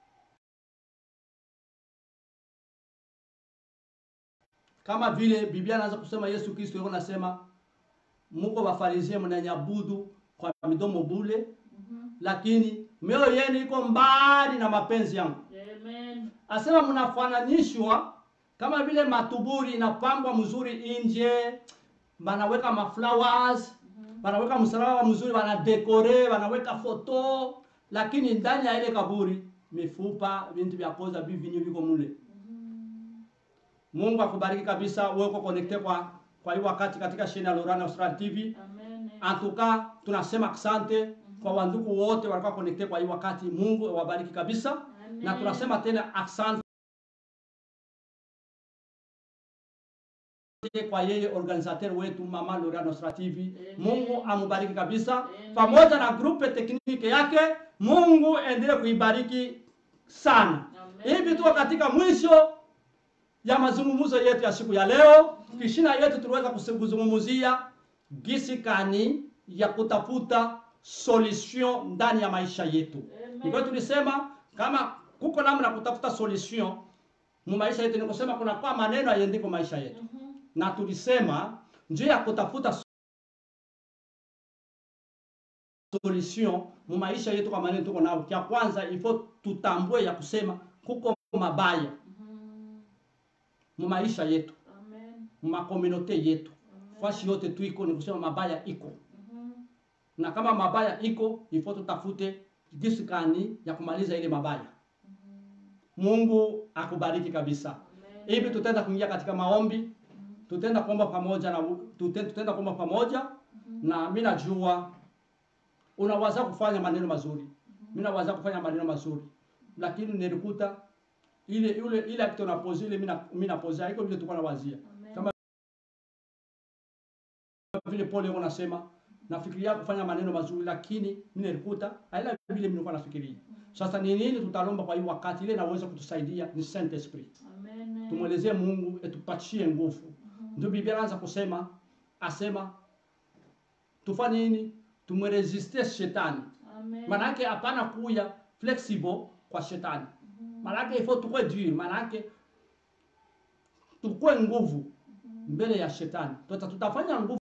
Kama vile Biblia inaanza kusema Yesu Kristo yuko nasema Mungu wafarisie mnanyabudu kwa midomo bule. Mm-hmm. Lakini mioyo yenu iko mbali na mapenzi yangu. Amen. Asema mnafananishwa kama vile matuburi inapambwa mzuri nje, banaweka ma flowers, mm-hmm. banaweka msalaba mzuri, banadekore, banaweka foto, lakini ndani ya ile kaburi mifupa, vintu vya koza bivinyo viko mule. Mungu akubariki kabisa wewe uko connected kwa kwa hii wakati katika shina ya Lorana Austral T V. Amen. Antuka tunasema asante. Mm -hmm. Kwa wandugu wote walikuwa connected kwa hii wakati. Mungu awabariki kabisa. Amen. Na tunasema tena asante kwa yeye organisateur wetu Mama Lorana Austral T V. Amen. Mungu amubariki kabisa. Amen. Pamoja na grupe tekniki yake, Mungu endelee kuibariki sana. Amen. Hivi tuko katika mwisho ya mazungumzo yetu ya siku ya leo. Kishina yetu tuliweza kuzungumzia gisi kani ya kutafuta solution ndani ya maisha yetu. Ndio tulisema kama kuko namna kutafuta solution mu maisha yetu, ni kusema kuna kwa maneno yaende kwa maisha yetu. Mm -hmm. Na tulisema njia ya kutafuta solution mu maisha yetu kwa maneno tuko nao. Kia kwanza ifo tutambue ya kusema kuko mabaya mu maisha yetu. Amen. Mu community yetu. Amen. Fashi yote tuiko ni kusema mabaya iko. Mm-hmm. Na kama mabaya iko, ifo tutafute jinsi gani ya kumaliza ile mabaya. Mm-hmm. Mungu akubariki kabisa. Hivi tutaenda kuingia katika maombi. Mm-hmm. Tutaenda kuomba pamoja na tutaenda tutaenda kuomba pamoja. Mm-hmm. Na mimi najua unawaza kufanya maneno mazuri. Mm-hmm. Mimi nawaza kufanya maneno mazuri. Lakini nilikuta ile ile ile acte na pose ile mimi mimi na pose haiko vile tulikuwa nawazia. Kama vile Paul yuko nasema nafikiria kufanya maneno mazuri lakini mimi nilikuta haila vile mimi nilikuwa nafikiria. Sasa ni nini tutalomba kwa hii wakati ile naweza kutusaidia ni Saint Esprit. Amen. Tumuelezee Mungu etupatie nguvu. Mm-hmm. Ndio Biblia inaanza kusema asema tufanye nini? Tumresiste shetani. Amen. Maana yake hapana kuya flexible kwa shetani. Manake ifo tukwe dur, manake tukwe nguvu mbele ya shetani. Tota tutafanya nguvu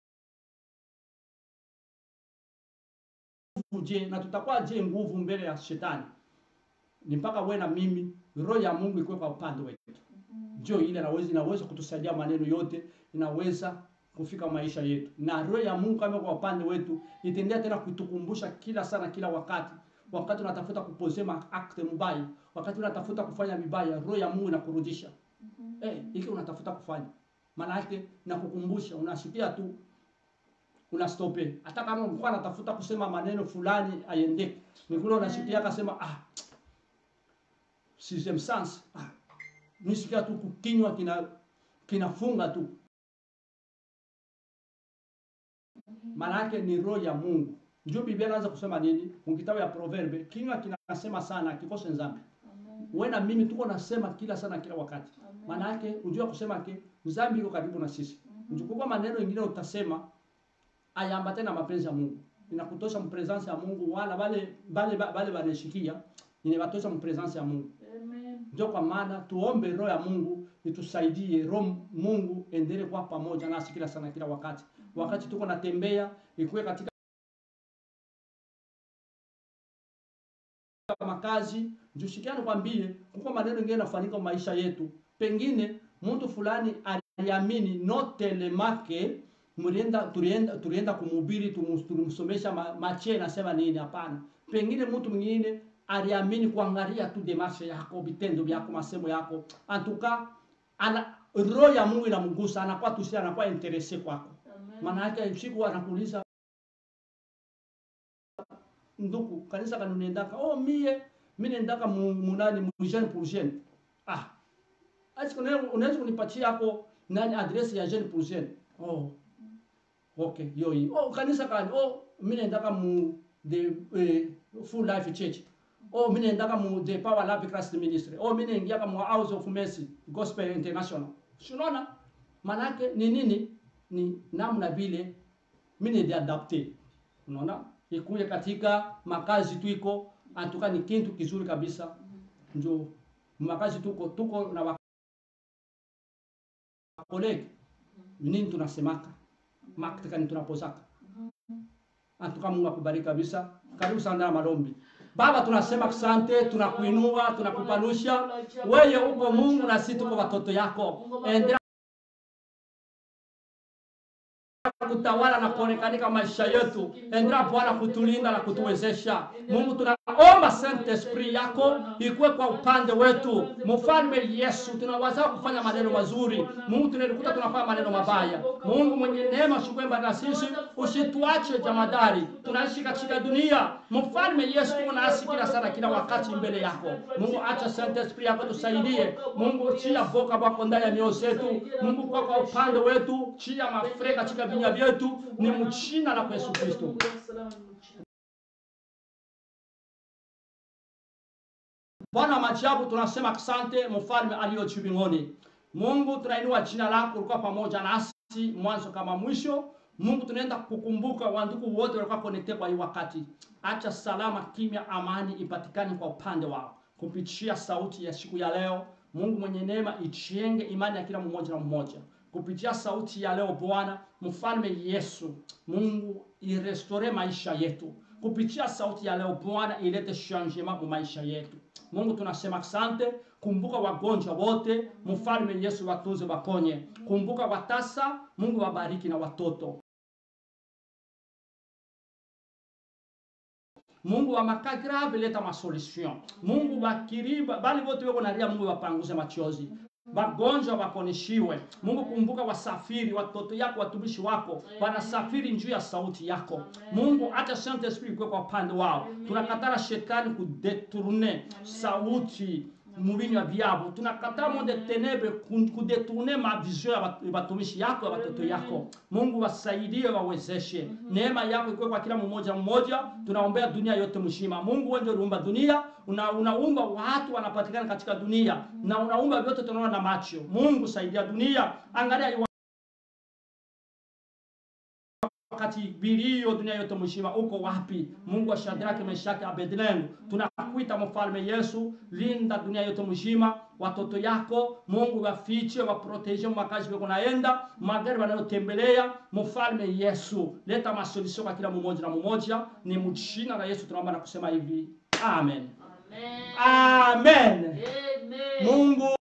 je na tutakuwa je nguvu mbele ya shetani. Ni mpaka wewe na mimi roho ya Mungu iko kwa upande wetu. Jo ile inaweza inaweza kutusaidia maneno yote, inaweza kufika maisha yetu. Na roho ya Mungu kama kwa upande wetu itaendelea tena kutukumbusha kila sana kila wakati. Wakati unatafuta kupozema acte mbaya, wakati unatafuta kufanya mibaya, roho ya Mungu inakurudisha. Mm-hmm. Eh, hiki unatafuta kufanya. Maana yake nakukumbusha, unashikia tu unastope. Hata kama ulikuwa unatafuta kusema maneno fulani aiende, ni kule unashikia akasema ah. sixième sens. Ah, nisikia tu kinywa kina kinafunga tu. Maana yake ni roho ya Mungu. Ndio Biblia inaanza kusema nini? Kitabu ya Proverbe, kinywa kinasema sana kikose nzambi. Wewe na mimi tuko nasema kila sana kila wakati. Maana yake unajua kusema ke nzambi iko karibu na sisi. Unajua kwa maneno mengine utasema ayambatane na mapenzi ya Mungu. Inakutosha mpresence ya Mungu wala wale wale wale wanashikia inabatosha mpresence ya Mungu. Amen. Ndio kwa maana tuombe roho ya Mungu itusaidie, roho Mungu endelee kwa pamoja nasi kila sana kila wakati. Wakati tuko natembea ikuwe katika makazi, njushikiane kwambie kuko maneno mengine yanafanyika maisha yetu. Pengine mtu fulani aliamini note make mlienda tulienda tulienda kumhubiri tumsomesha ma, mache nasema nini hapana. Pengine mtu mwingine aliamini kuangalia tu demarche yako, vitendo vyako, masemo yako. Antuka ana roho ya Mungu inamgusa, anakuwa tusi anakuwa interesse kwako. Maana yake siku anakuuliza ndugu kanisa kanunendaka, oh mie mimi nendaka munani mujeni pour jeune. Ah, acha unaweza kunipatia hapo nani address ya jeune pour jeune? Oh, okay, yoi. Oh, kanisa kani? Oh, mimi nendaka mu the eh, Full Life Church. Oh, mimi nendaka mu the Power Love Christ Ministry. Oh, mimi naingia kama House of Mercy Gospel International. Unaona? Maana yake ni nini? Ni namna vile mimi ni adapte. Unaona? Ikuye katika makazi tuiko, antuka ni kitu kizuri kabisa. Ndio makazi tuko tuko na wakolege. Nini tunasemaka? Maktika ni tunapozaka. Antuka Mungu akubariki kabisa. Karibu sana na maombi. Baba tunasema asante, tunakuinua, tunakupanusha. Wewe uko Mungu na sisi tuko watoto yako. Endelea kutawala na kuonekanika maisha yetu. Endelea Bwana kutulinda na kutuwezesha. Mungu tunaomba Saint Esprit yako ikuwe kwa upande wetu. Mfalme Yesu, tunawaza kufanya maneno mazuri. Mungu tunalikuta tunafanya maneno mabaya. Mungu mwenye neema shukrani na sisi, usituache jamadari. Tunaishi katika dunia. Mfalme Yesu, tunasi kila sana kila wakati mbele yako. Mungu acha Saint Esprit yako tusaidie. Mungu chia boka bako ndani ya mioyo yetu. Mungu kwa kwa upande wetu, chia mafreka katika vinywa vyetu, ni mchina la Yesu Kristo. Bwana majabu tunasema asante mfalme aliyo juu mbinguni. Mungu tunainua jina lako ulikuwa pamoja nasi mwanzo kama mwisho. Mungu tunaenda kukumbuka wandugu wote walikuwa connected kwa hii wakati. Acha salama kimya amani ipatikane kwa upande wao. Kupitia sauti ya siku ya leo, Mungu mwenye neema ichenge imani ya kila mmoja na mmoja. Kupitia sauti ya leo Bwana, mfalme Yesu, Mungu irestore maisha yetu. Kupitia sauti ya leo Bwana ilete changement kwa maisha yetu. Mungu tunasema asante, kumbuka wagonjwa wote, mfalme Yesu watunze waponye. Kumbuka watasa, Mungu wabariki na watoto. Mungu wa maka grave leta ma solution. Mungu wa kiriba, bali wote wako nalia Mungu wapanguze machozi. Wagonjwa waponishiwe. Mungu kumbuka wasafiri, watoto yako, watumishi wako, wanasafiri njuu ya sauti yako. Mungu hata Saint Esprit kwa upande wao. Tunakatara shetani kudetourner sauti mubinywa vyabo. Tunakataa monde tenebre kudetourner ma vision ya watumishi yako, ya watoto yako. Mungu wasaidie, wawezeshe. Neema yako ikuwe kwa kila mmoja mmoja. Tunaombea dunia yote mzima. Mungu wewe unaumba dunia, una, unaumba watu wanapatikana katika dunia, na unaumba vyote tunaona na macho. Mungu saidia dunia. Angalia wakati bilio dunia yote mzima uko wapi? Mungu wa Shadraka, Meshaki, Abednego, tunakuita mfalme Yesu, linda dunia yote mzima, watoto yako. Mungu wafiche, waprotege makazi wako naenda, magari wanayotembelea. Mfalme Yesu, leta masolution kwa kila mmoja na mmoja. Ni mjina la Yesu tunaomba na kusema hivi. Amen. Amen. Amen. Amen. Mungu